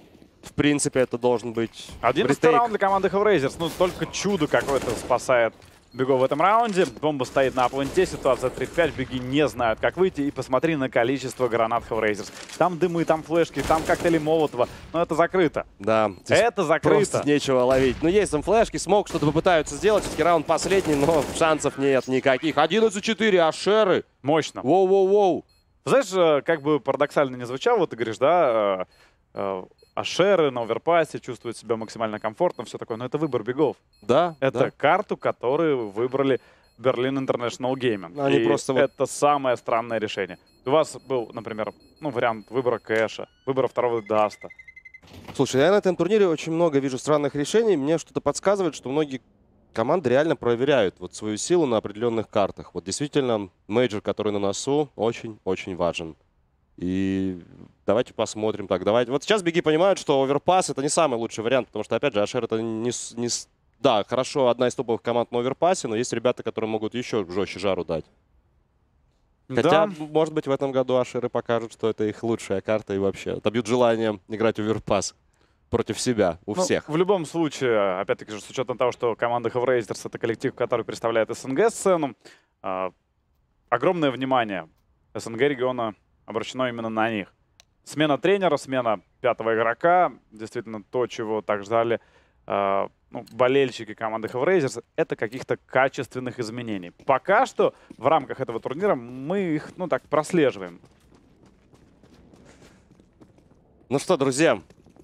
в принципе, это должен быть 11-й ретейк. раунд для команды Hellraisers. Ну, только чудо какое-то спасает Бигов в этом раунде. Бомба стоит на пленте, ситуация 3-5. Биги не знают, как выйти. И посмотри на количество гранат Hellraisers. Там дымы, там флешки, там коктейли Молотова. Но это закрыто. Да, Это закрыто. просто нечего ловить. Ну, есть там флешки, смог, что-то попытаются сделать. Все-таки раунд последний, но шансов нет никаких. 11-4, Ашеры. Мощно. Воу-воу-воу. Знаешь, как бы парадоксально не звучало, вот ты говоришь, да, Ашеры на оверпассе чувствуют себя максимально комфортно, все такое, но это выбор Бигов. Да, Это да. карту, которую выбрали Berlin International Gaming. Они И просто вот- это самое странное решение. У вас был, например, ну, вариант выбора Кэша, выбора второго Даста. Слушай, я на этом турнире очень много вижу странных решений. Мне что-то подсказывает, что многие команды реально проверяют вот свою силу на определенных картах. Вот действительно, мейджор, который на носу, очень-очень важен. И давайте посмотрим так. Давайте. Вот сейчас Биги понимают, что оверпас это не самый лучший вариант, потому что, опять же, Ашер это да, хорошо, одна из топовых команд на оверпасе, но есть ребята, которые могут еще жестче жару дать. Хотя, Да. может быть, в этом году Ашеры покажут, что это их лучшая карта и вообще отобьют желание играть оверпас против себя у Ну, всех. в любом случае, опять-таки же, с учетом того, что команда Hellraisers — это коллектив, который представляет СНГ-сцену, огромное внимание СНГ-региона обращено именно на них. Смена тренера, смена пятого игрока, действительно то, чего так ждали болельщики команды Hellraisers, это каких-то качественных изменений. Пока что в рамках этого турнира мы их, ну так, прослеживаем. Ну что, друзья,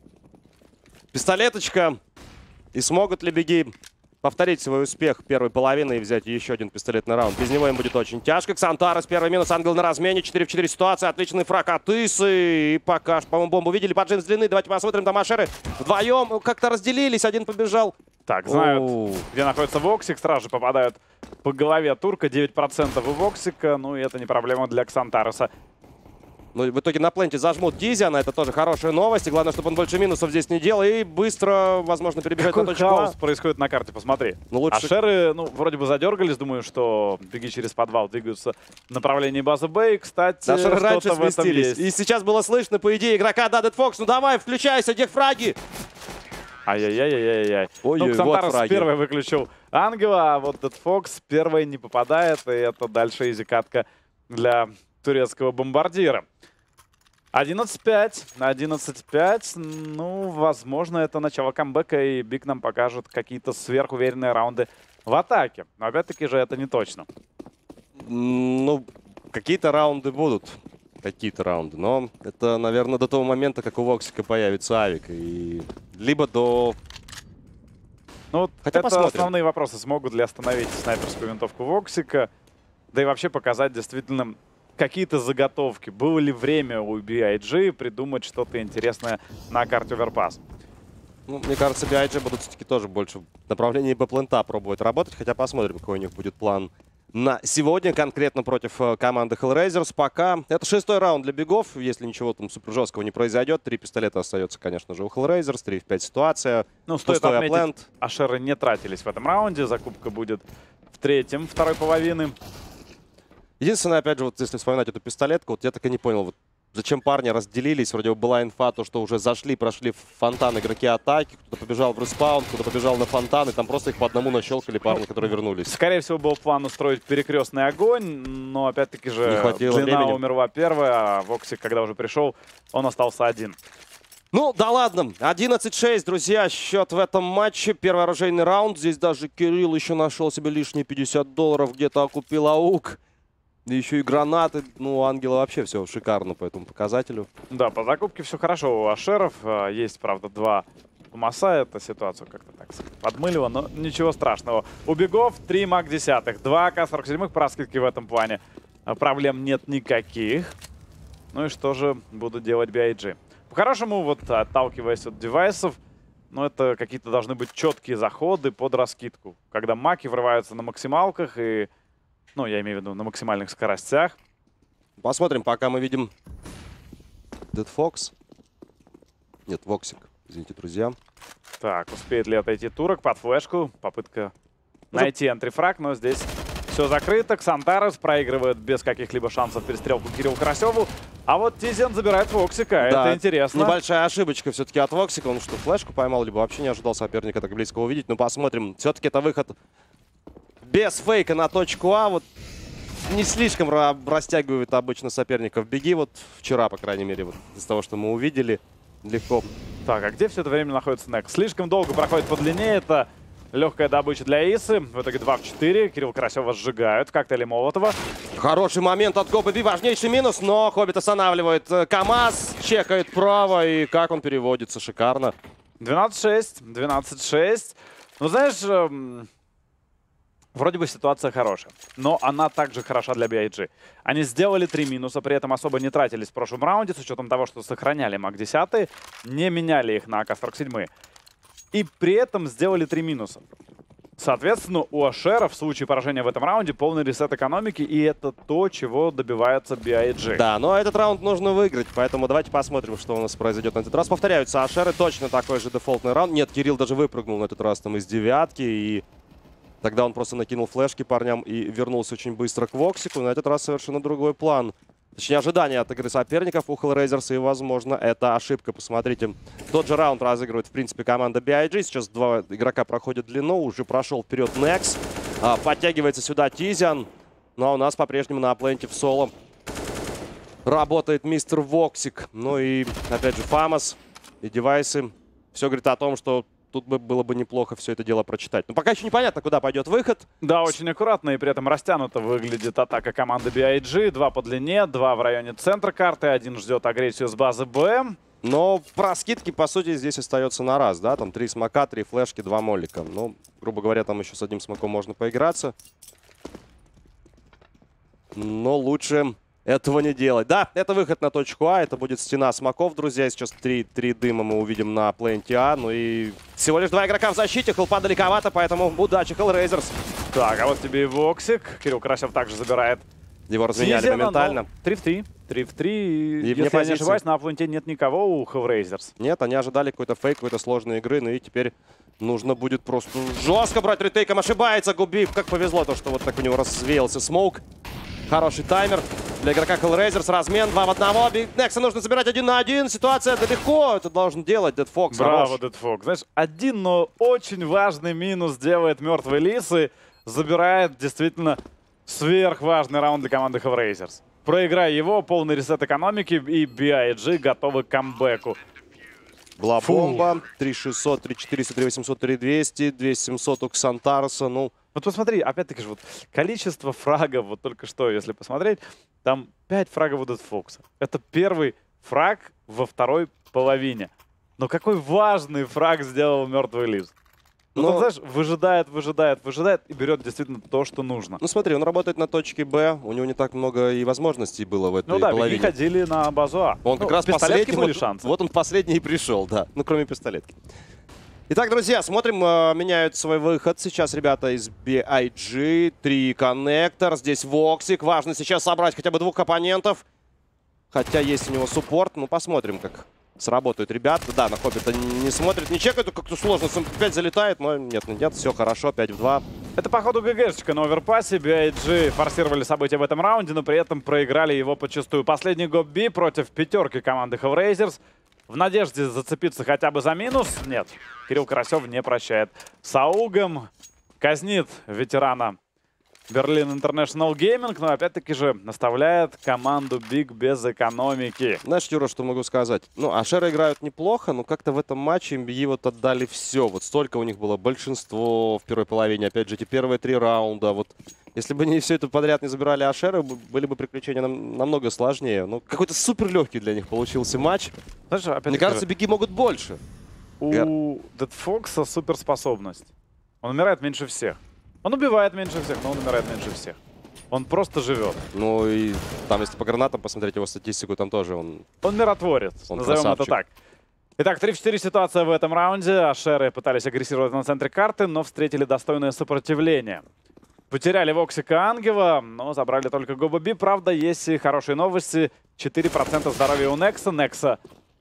пистолеточка. И смогут ли Биги повторить свой успех первой половины и взять еще один пистолетный раунд? Без него им будет очень тяжко. Ксантарес, первый минус, Ангел на размене. 4 в 4 ситуация. Отличный фраг от Исы. И пока что, по-моему, бомбу видели. Поджим с длины. Давайте посмотрим. Там Ашеры вдвоем как-то разделились. Один побежал. Так, знают, Оу. где находится Воксик. Сразу же попадают по голове турка. 9% у Воксика. Ну и это не проблема для Ксантареса. Ну, в итоге на пленте зажмут Дизиана. Это тоже хорошая новость. И главное, чтобы он больше минусов здесь не делал. И быстро, возможно, перебежать Какой на точку хаос А. происходит на карте, посмотри. Ну, лучше... Ашеры, ну, вроде бы задергались, думаю, что Биги через подвал двигаются в направлении базы Б. И, кстати, Ашеры раньше что-то в этом сместились. есть. И сейчас было слышно, по идее, игрока Дадет Фокс. Ну давай, включайся, где фраги? Ай-яй-яй-яй-яй. Ой-ой, Ну, Ксантарес вот фраги. первый выключил Ангела, а вот Dead Fox первый не попадает. И это дальше изи-катка для турецкого бомбардира. 11-5 на 11-5. Ну, возможно, это начало камбэка, и Биг нам покажет какие-то сверхуверенные раунды в атаке. Но опять-таки же это не точно. Ну, какие-то раунды будут. Какие-то раунды. Но это, наверное, до того момента, как у Воксика появится авик. И... Либо до... Ну, вот Хотя это посмотрим. основные вопросы. Смогут ли остановить снайперскую винтовку Воксика? Да и вообще показать действительно какие-то заготовки. Было ли время у BIG придумать что-то интересное на карте Overpass? Ну, мне кажется, BIG будут все-таки тоже больше в направлении Б-плента пробовать работать. Хотя посмотрим, какой у них будет план на сегодня, конкретно против команды Hellraisers. Пока это 6-й раунд для Бигов. Если ничего там супер жесткого не произойдет, 3 пистолета остается, конечно же, у Hellraisers. 3 в 5 ситуация. Ну, стоит Пустой отметить, аплент. Ашеры не тратились в этом раунде. Закупка будет в третьем, второй половины. Единственное, опять же, вот если вспоминать эту пистолетку, вот я так и не понял, вот зачем парни разделились. Вроде бы была инфа, то, что уже зашли, прошли в фонтан игроки атаки. Кто-то побежал в респаун, кто-то побежал на фонтан, и там просто их по одному нащелкали парни, которые вернулись. Скорее всего, был план устроить перекрестный огонь, но опять-таки же Не хватило длина времени. умерла первая, а Воксик, когда уже пришел, он остался один. Ну, да ладно. 11-6, друзья, счет в этом матче. Первый оружейный раунд. Здесь даже Кирилл еще нашел себе лишние $50, где-то окупил АУК. Да еще и гранаты. Ну, у Ангела вообще все шикарно по этому показателю. Да, по закупке все хорошо у Ашеров. Есть, правда, 2 Тумаса. Эта ситуацию как-то так подмылила, но ничего страшного. У Бигов 3 МАК-10, 2 К-47 по раскидке в этом плане. Проблем нет никаких. Ну и что же будут делать BIG? По-хорошему, вот отталкиваясь от девайсов, но это какие-то должны быть четкие заходы под раскидку. Когда маки врываются на максималках и, ну, я имею в виду на максимальных скоростях. Посмотрим, пока мы видим Dead Fox. Нет, Воксик. Извините, друзья. Так, успеет ли отойти турок под флешку? Попытка найти антрифраг, но здесь все закрыто. Ксантарес проигрывает без каких-либо шансов перестрелку Кириллу Карасеву. А вот Тизиан забирает Воксика, Да, это интересно. небольшая ошибочка все-таки от Воксика. Он что, флешку поймал, либо вообще не ожидал соперника так близко увидеть. Ну, посмотрим. Все-таки это выход без фейка на точку А. Вот не слишком растягивает обычно соперников беги. Вот вчера, по крайней мере, вот из того, что мы увидели, легко. Так, а где все это время находится Некс? Слишком долго проходит по длине. Это легкая добыча для Исы. В итоге 2 в 4. Кирилл Карасева сжигают. Коктейли Молотова. Хороший момент от ГоББ. Важнейший минус, но Хоббит останавливает. КамАЗ чекает право. И как он переводится. Шикарно. 12-6. 12-6. Ну, знаешь, вроде бы ситуация хорошая, но она также хороша для BIG. Они сделали 3 минуса, при этом особо не тратились в прошлом раунде, с учетом того, что сохраняли МАК-10, не меняли их на АК-47. И при этом сделали 3 минуса. Соответственно, у Ашера в случае поражения в этом раунде полный ресет экономики, и это то, чего добивается BIG. Да, но этот раунд нужно выиграть, поэтому давайте посмотрим, что у нас произойдет на этот раз. Повторяются Ашеры, точно такой же дефолтный раунд. Нет, Кирилл даже выпрыгнул на этот раз там из 9-ки, и тогда он просто накинул флешки парням и вернулся очень быстро к Воксику. На этот раз совершенно другой план. Точнее, ожидания от игры соперников у Hellraisers, и, возможно, это ошибка. Посмотрите, тот же раунд разыгрывает, в принципе, команда BIG. Сейчас 2 игрока проходят длину, уже прошел вперед Некс. Подтягивается сюда Тизиан. Но у нас по-прежнему на пленте в соло работает мистер Воксик. Ну и, опять же, Фамас и девайсы. Все говорит о том, что тут было бы неплохо все это дело прочитать. Но пока еще непонятно, куда пойдет выход. Да, очень аккуратно и при этом растянуто выглядит атака команды BIG. 2 по длине, 2 в районе центра карты, 1 ждет агрессию с базы Б. Но про скидки, по сути, здесь остается на раз, да? Там 3 смока, 3 флешки, 2 моллика. Ну, грубо говоря, там еще с одним смоком можно поиграться. Но лучше этого не делать. Да, это выход на точку А. Это будет стена смоков, друзья. Сейчас 3 дыма мы увидим на пленте А. Ну и всего лишь 2 игрока в защите. Хелпа далековато, поэтому удачи, Hellraisers. Так, а вот тебе и Воксик. Кирилл Карасев также забирает. Его разменяли Тизиана, моментально. 3 в 3. 3 в 3. И Если я не ошибаюсь, на пленте нет никого у Hellraisers. Нет, они ожидали какой-то фейк, какой-то сложной игры. Ну и теперь нужно будет просто жестко брать ретейком. Ошибается Губив. Как повезло то, что вот так у него развеялся смоук. Хороший таймер для игрока Hellraisers. Размен 2 в 1. Некса нужно забирать 1 на 1. Ситуация легко. Это должен делать Dead Fox. Браво, Dead Fox. Знаешь, один, но очень важный минус делает мертвый лис и забирает действительно сверхважный раунд для команды Hellraisers. Проиграя его, полный ресет экономики, и BIG готовы к камбэку. Была бомба. 3600, 3400, 3800, 3200, 2700 у Ксантаруса. Ну, вот посмотри, опять-таки же, вот количество фрагов, вот только что, если посмотреть, там 5 фрагов у Dead Fox. Это первый фраг во второй половине. Но какой важный фраг сделал мертвый лис. Ну, он, знаешь, выжидает и берет действительно то, что нужно. Ну, смотри, он работает на точке Б. У него не так много и возможностей было в этой половине. Ну да, ходили на базу А. Он как раз последний были шансы. Вот он последний и пришел, да. Ну, кроме пистолетки. Итак, друзья, смотрим, меняют свой выход. Сейчас ребята из BIG. 3 коннектор. Здесь Воксик. Важно сейчас собрать хотя бы 2 оппонентов. Хотя есть у него суппорт. Ну, посмотрим, как сработают ребята. Да, на Хоббита не смотрит, не чекает. Как-то сложно. С МП5 залетает, но нет, все хорошо. 5 в 2. Это, походу, ГГшечка на оверпассе. BIG форсировали события в этом раунде, но при этом проиграли его подчистую. Последний гоп-би против 5 команды Hellraisers. В надежде зацепиться хотя бы за минус. Нет, Кирилл Карасев не прощает. Саугом казнит ветерана Berlin International Gaming, но опять-таки же наставляет команду Big без экономики. Знаешь, Юра, что могу сказать? Ну, Ашеры играют неплохо, но как-то в этом матче MBE вот отдали все. Вот столько у них было большинство в первой половине. Опять же, эти первые 3 раунда. Вот если бы они все это подряд не забирали Ашеры, были бы приключения намного сложнее. Ну, какой-то супер легкий для них получился матч. Знаешь, мне кажется, Биги могут больше. У Dead Fox суперспособность. Он умирает меньше всех. Он убивает меньше всех, но он умирает меньше всех. Он просто живет. Ну и там, если по гранатам посмотреть его статистику, там тоже он... Он миротворец, назовем это так. Итак, 3-4 ситуация в этом раунде. Ашеры пытались агрессировать на центре карты, но встретили достойное сопротивление. Потеряли Воксика Ангела, но забрали только ГоББ. Правда, есть и хорошие новости. 4% здоровья у Некса. Некса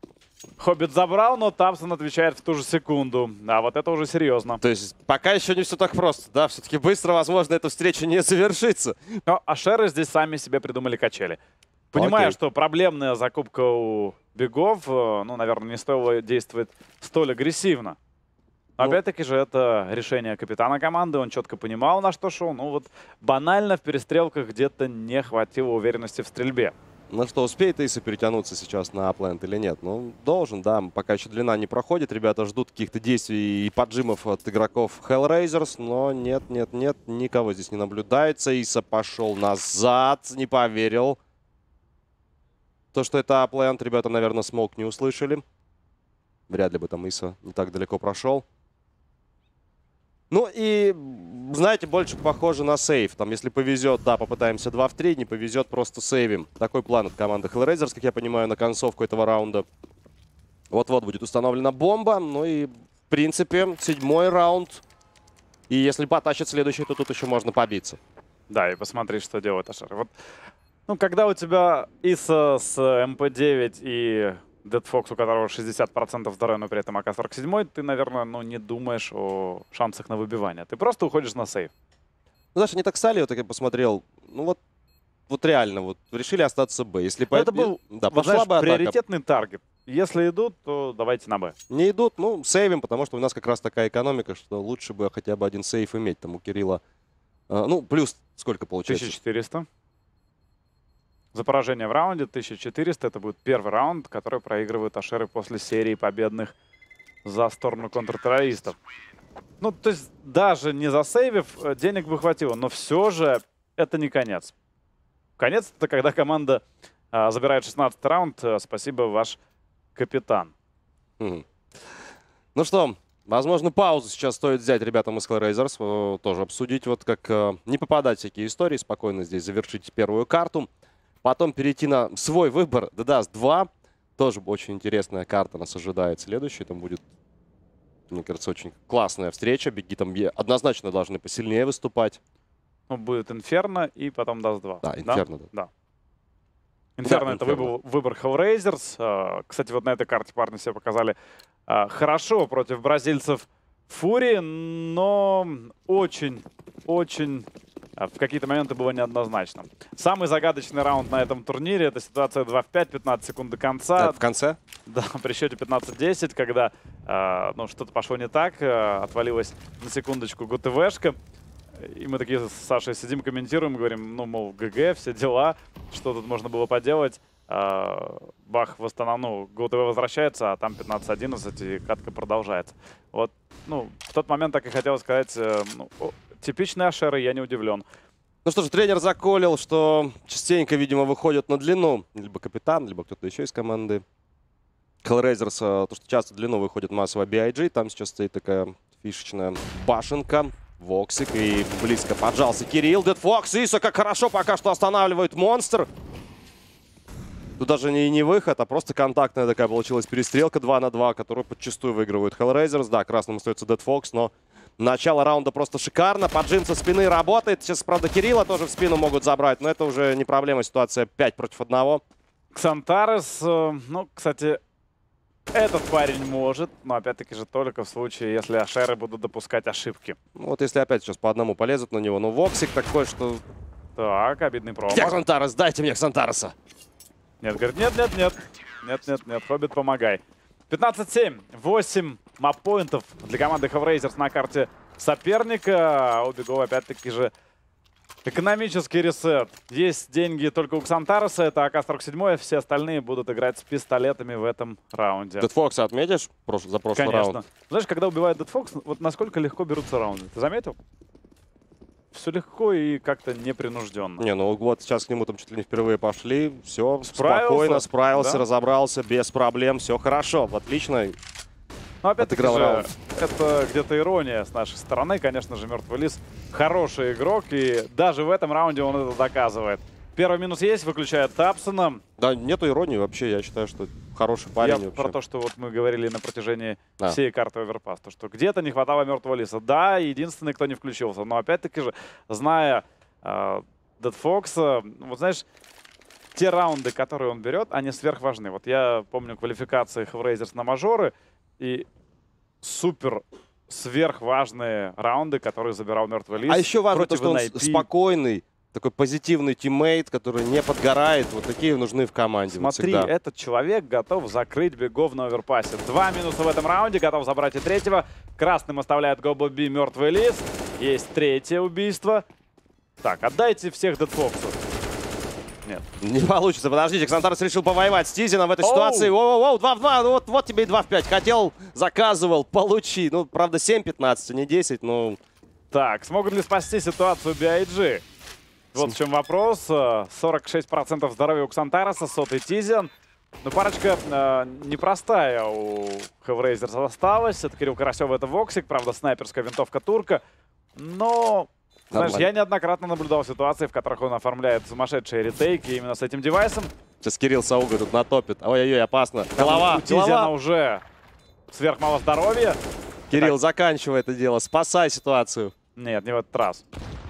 Хоббит забрал, но Тапсон отвечает в ту же секунду. А вот это уже серьезно. То есть пока еще не все так просто, да? Все-таки быстро, возможно, эта встреча не завершится. Но Ашеры здесь сами себе придумали качели. Понимаю, Окей. что проблемная закупка у бигов, ну, наверное, не стоило действовать столь агрессивно. Но Ну, опять-таки же это решение капитана команды, он четко понимал, на что шел. Ну вот банально в перестрелках где-то не хватило уверенности в стрельбе. ну что, успеет Иса перетянуться сейчас на аплент или нет? Ну, должен, да. Пока еще длина не проходит. Ребята ждут каких-то действий и поджимов от игроков Hellraisers. Но нет, никого здесь не наблюдается. Иса пошел назад, не поверил. То, что это аплент, ребята, наверное, смоук не услышали. Вряд ли бы там Иса не так далеко прошел. Ну и, знаете, больше похоже на сейв. Там, если повезет, да, попытаемся 2 в 3. Не повезет, просто сейвим. Такой план от команды Hellraisers, как я понимаю, на концовку этого раунда. Вот-вот будет установлена бомба. Ну и, в принципе, 7-й раунд. И если потащит следующий, то тут еще можно побиться. Да, и посмотри, что делает Ашер. Вот, ну, когда у тебя Иса с МП-9 и Dead Fox, у которого 60% здоровья, но при этом АК-47, ты, наверное, ну, не думаешь о шансах на выбивание. Ты просто уходишь на сейв. Ну, знаешь, не так стали, вот так я посмотрел. Ну вот реально, вот решили остаться Б. Если Но это был, да, вот, пошла знаешь, бы атака. приоритетный таргет. Если идут, то давайте на Б. Не идут, ну, сейвим, потому что у нас как раз такая экономика, что лучше бы хотя бы один сейв иметь. Там у Кирилла, ну, плюс сколько получается? 1400. За поражение в раунде 1400. Это будет первый раунд, который проигрывают Ашеры после серии победных за сторону контртеррористов. Ну, то есть даже не засейвив, денег бы хватило. Но все же это не конец. Конец — это когда команда забирает 16-й раунд. Спасибо, ваш капитан. Мгм. Ну что, возможно, паузу сейчас стоит взять ребятам из Hellraisers, тоже обсудить, вот как не попадать в всякие истории, спокойно здесь завершить первую карту. Потом перейти на свой выбор, DDoS 2. Тоже очень интересная карта нас ожидает. Следующая там будет, мне кажется, очень классная встреча. Беги там однозначно должны посильнее выступать. Ну, будет Инферно и потом Даст 2. Да, Инферно, Да. Инферно — это Инферно. выбор Hellraisers. Кстати, вот на этой карте парни себя показали хорошо против бразильцев Фури, но очень в какие-то моменты было неоднозначно. Самый загадочный раунд на этом турнире — это ситуация 2 в 5, 15 секунд до конца. Это в конце? Да, при счете 15-10, когда ну, что-то пошло не так, отвалилась на секундочку ГТВшка. И мы такие с Сашей сидим, комментируем, говорим, ну, мол, ГГ, все дела, что тут можно было поделать. Бах, ну, ГТВ возвращается, а там 15-11, и катка продолжается. Вот, ну, в тот момент так и хотел сказать, ну, типичные Ашеры, я не удивлен. Ну что ж, тренер заколил, что частенько, видимо, выходят на длину. Либо капитан, либо кто-то еще из команды Hellraisers. То, что часто в длину выходит массово BIG. Там сейчас стоит такая фишечная башенка. Воксик, и близко поджался Кирилл. Dead Fox, Иса как хорошо пока что останавливает монстр. Тут даже не выход, а просто контактная такая получилась перестрелка 2 на 2, которую подчастую выигрывают Hellraisers. Да, красным остается Dead Fox, но начало раунда просто шикарно. Поджим со спины работает. Сейчас, правда, Кирилла тоже в спину могут забрать, но это уже не проблема. Ситуация 5 против 1. Ксантарес, ну, кстати, этот парень может, но опять-таки же только в случае, если Ашеры будут допускать ошибки. Ну, вот если опять сейчас по одному полезут на него. Ну, Воксик такой, что... Так, обидный промах. Где Ксантарес? Дайте мне Ксантареса. Нет, говорит, нет, Хоббит, помогай. 15-7, 8 маппоинтов для команды Hellraisers на карте соперника. У Бигов опять-таки же экономический ресет. Есть деньги только у Ксантареса, это АК-47, все остальные будут играть с пистолетами в этом раунде. Dead Fox отметишь за прошлый Конечно. раунд? Знаешь, когда убивает Dead Fox, вот насколько легко берутся раунды. Ты заметил? Все легко и как-то непринужденно. Не, ну вот сейчас к нему там чуть ли не впервые пошли. Все, Справился, спокойно справился, да? разобрался, без проблем. Все хорошо, отлично. Но опять-таки отыграл же, раунд. это где-то ирония с нашей стороны. Конечно же, Мертвый Лис хороший игрок, и даже в этом раунде он это доказывает. Первый минус есть, выключает Тапсона. Да, нету иронии вообще. Я считаю, что хороший парень. Я вообще. про то, что вот мы говорили на протяжении Да. всей карты Оверпас. То, что где-то не хватало Мертвого Лиса. Да, единственный, кто не включился. Но опять-таки же, зная Dead Fox, вот знаешь, те раунды, которые он берет, они сверхважны. Вот я помню квалификации Hellraisers на мажоры и супер сверхважные раунды, которые забирал Мертвый Лис. А еще важно то, против что он NIP. спокойный, такой позитивный тиммейт, который не подгорает. Вот такие нужны в команде. Смотри, вот этот человек готов закрыть бегов на оверпассе. 2 минуса в этом раунде, готов забрать и третьего. Красным оставляет Гобоби мертвый лис. Есть третье убийство. Так, отдайте всех Дедфоксу. Нет. Не получится, подождите. Ксантарес решил повоевать с Тизином в этой ситуации. Оу, 2 в 2, вот тебе и 2 в 5. Хотел, заказывал, получи. Ну, правда, 7-15, не 10, но... Так, смогут ли спасти ситуацию BIG? Вот в чем вопрос. 46% здоровья у Ксантареса, сотый Тизиан. Ну, парочка непростая у Hellraisers осталась. Это Кирилл Карасев, это Воксик. Правда, снайперская винтовка турка. Но, знаешь, я неоднократно наблюдал ситуации, в которых он оформляет сумасшедшие ретейки именно с этим девайсом. Сейчас Кирилл Сауга тут натопит. Ой-ой-ой, опасно. Голова, у Тизиана уже сверхмало здоровья. Кирилл, заканчивай это дело. Спасай ситуацию. Нет, не в этот раз.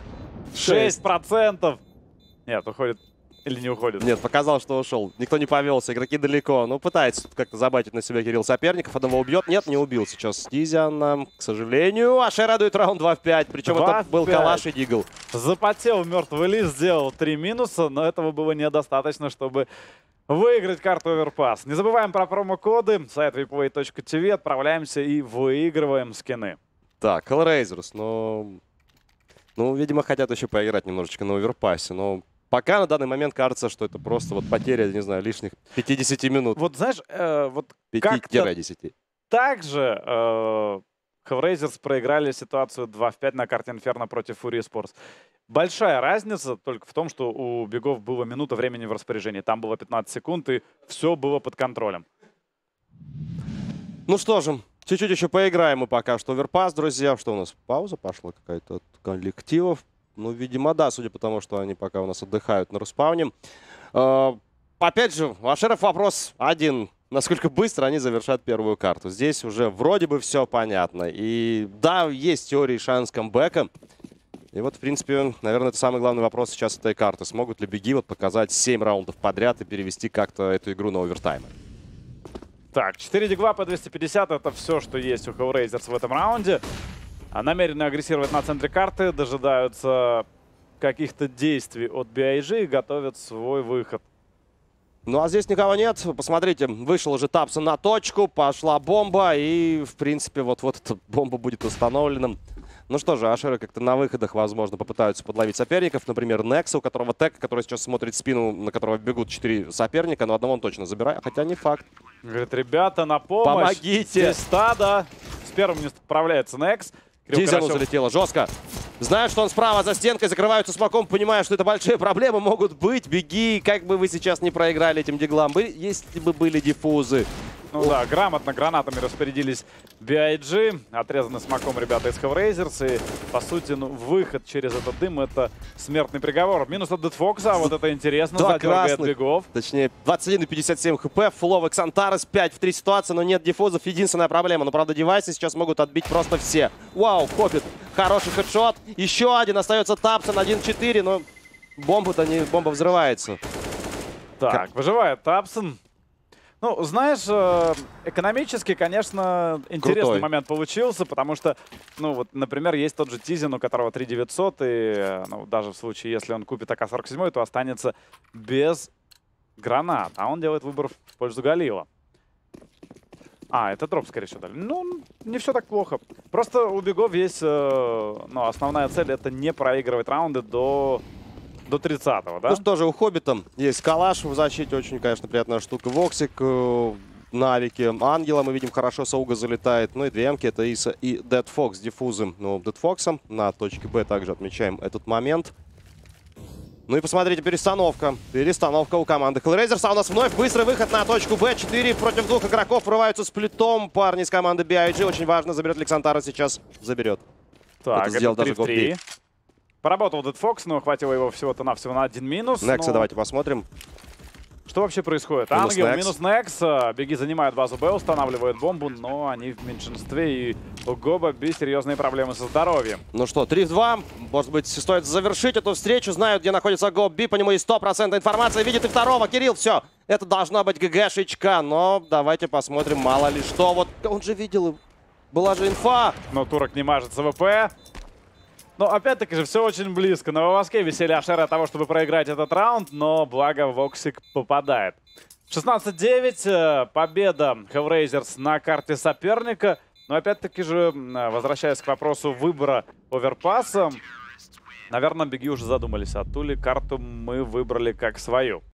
6%. Нет, уходит или не уходит? Нет, показал, что ушел. Никто не повелся, игроки далеко. Ну, пытается как-то забатить на себя Кирилл соперников. Одного убьет. Нет, не убил сейчас Тизиана, к сожалению. Аше радует раунд 2 в 5. Причем это был калаш и дигл. Запотел мертвый лис, сделал 3 минуса, но этого было недостаточно, чтобы выиграть карту Overpass. Не забываем про промокоды. Сайт vplay.tv. Отправляемся и выигрываем скины. Так, Hellraisers, ну, видимо, хотят еще поиграть немножечко на Overpass, но пока на данный момент кажется, что это просто вот потеря, не знаю, лишних 50 минут. Вот знаешь, вот 5-10. Также Hellraisers проиграли ситуацию 2 в 5 на карте Inferno против Fury Sports. Большая разница только в том, что у бегов было минута времени в распоряжении. Там было 15 секунд, и все было под контролем. Ну что же, чуть-чуть еще поиграем мы пока что Overpass, друзья. Что у нас? Пауза пошла какая-то от коллективов. Ну, видимо, да, судя по тому, что они пока у нас отдыхают на Руспауне. Опять же, у Ашеров вопрос один. Насколько быстро они завершат первую карту? Здесь уже вроде бы все понятно. И да, есть теория и шанс камбэка. И вот, в принципе, наверное, это самый главный вопрос сейчас этой карты. Смогут ли беги вот показать 7 раундов подряд и перевести как-то эту игру на овертаймы? Так, 4 дигла по 250 — это все, что есть у Hellraisers в этом раунде. А намеренно агрессировать на центре карты, дожидаются каких-то действий от BIG и готовят свой выход. Ну, а здесь никого нет. Посмотрите, вышел уже Тапсон на точку, пошла бомба, и, в принципе, вот-вот эта бомба будет установлена. Ну что же, Ашеры как-то на выходах, возможно, попытаются подловить соперников. Например, Некса, у которого Тек, который сейчас смотрит спину, на которого бегут 4 соперника, но одного он точно забирает, хотя не факт. Говорит, ребята, на помощь. Помогите! Здесь стадо. С первым не справляется Некс. Тизиану залетело жестко. Знают, что он справа за стенкой, закрываются смоком, понимая, что это большие проблемы могут быть. Беги, как бы вы сейчас не проиграли этим диглам, если бы были диффузы. Ну да, грамотно гранатами распорядились BIG. Отрезаны смоком ребята из Hellraisers. И, по сути, ну, выход через этот дым — это смертный приговор. Минус от Дедфокса, вот это интересно. Два задергает красных, бегов. Точнее, 21 и 57 хп. Фуловый Ксантарес, 5 в 3 ситуации, но нет диффузов. Единственная проблема. Но, правда, девайсы сейчас могут отбить просто все. Вау, Хоббит. Хороший хедшот. Еще один. Остается Тапсон, 1-4, но бомба взрывается. Так, выживает Тапсон. Ну, знаешь, экономически, конечно, интересный Крутой момент получился, потому что, ну, вот, например, есть тот же Тизин, у которого 3900, и, ну, даже в случае, если он купит АК-47, то останется без гранат, а он делает выбор в пользу Галила. А, это дроп, скорее всего, дали. Ну, не все так плохо. Просто у бегов есть, ну, основная цель — это не проигрывать раунды до 30-го, да? Ну что же, у Хоббита есть калаш в защите, очень, конечно, приятная штука. Воксик, Навики, Ангела мы видим хорошо, Сауга залетает. Ну и две эмки, это Иса и Дедфокс с диффузом. Ну, Дедфоксом на точке Б также отмечаем этот момент. Ну и посмотрите, перестановка. Перестановка у команды Hellraisers. А у нас вновь быстрый выход на точку Б. 4 против 2 игроков врываются с плитом. Парни из команды BIG. Очень важно, заберет Александра сейчас. Заберет. Так, это сделал даже Гопи. Поработал Дедфокс, но хватило его всего-то навсего на 1 минус. Некса, но... давайте посмотрим. Что вообще происходит? Минус Ангел, Некс. минус Некс. Беги занимают базу Б, устанавливают бомбу, но они в меньшинстве. И у Гобоби серьезные проблемы со здоровьем. Ну что, 3 в 2. Может быть, стоит завершить эту встречу. Знают, где находится Гобби. По нему есть 100% информации. Видит и второго. Кирилл, все. Это должна быть ГГшечка. Но давайте посмотрим, мало ли что. Вот он же видел. Была же инфа. Но турок не мажет СВП. Но опять-таки же все очень близко. На волоске висели Ашеры от того, чтобы проиграть этот раунд, но благо Воксик попадает. 16-9, победа Hellraisers на карте соперника. Но опять-таки же, возвращаясь к вопросу выбора оверпасса, наверное, Беги уже задумались, а ту ли карту мы выбрали как свою.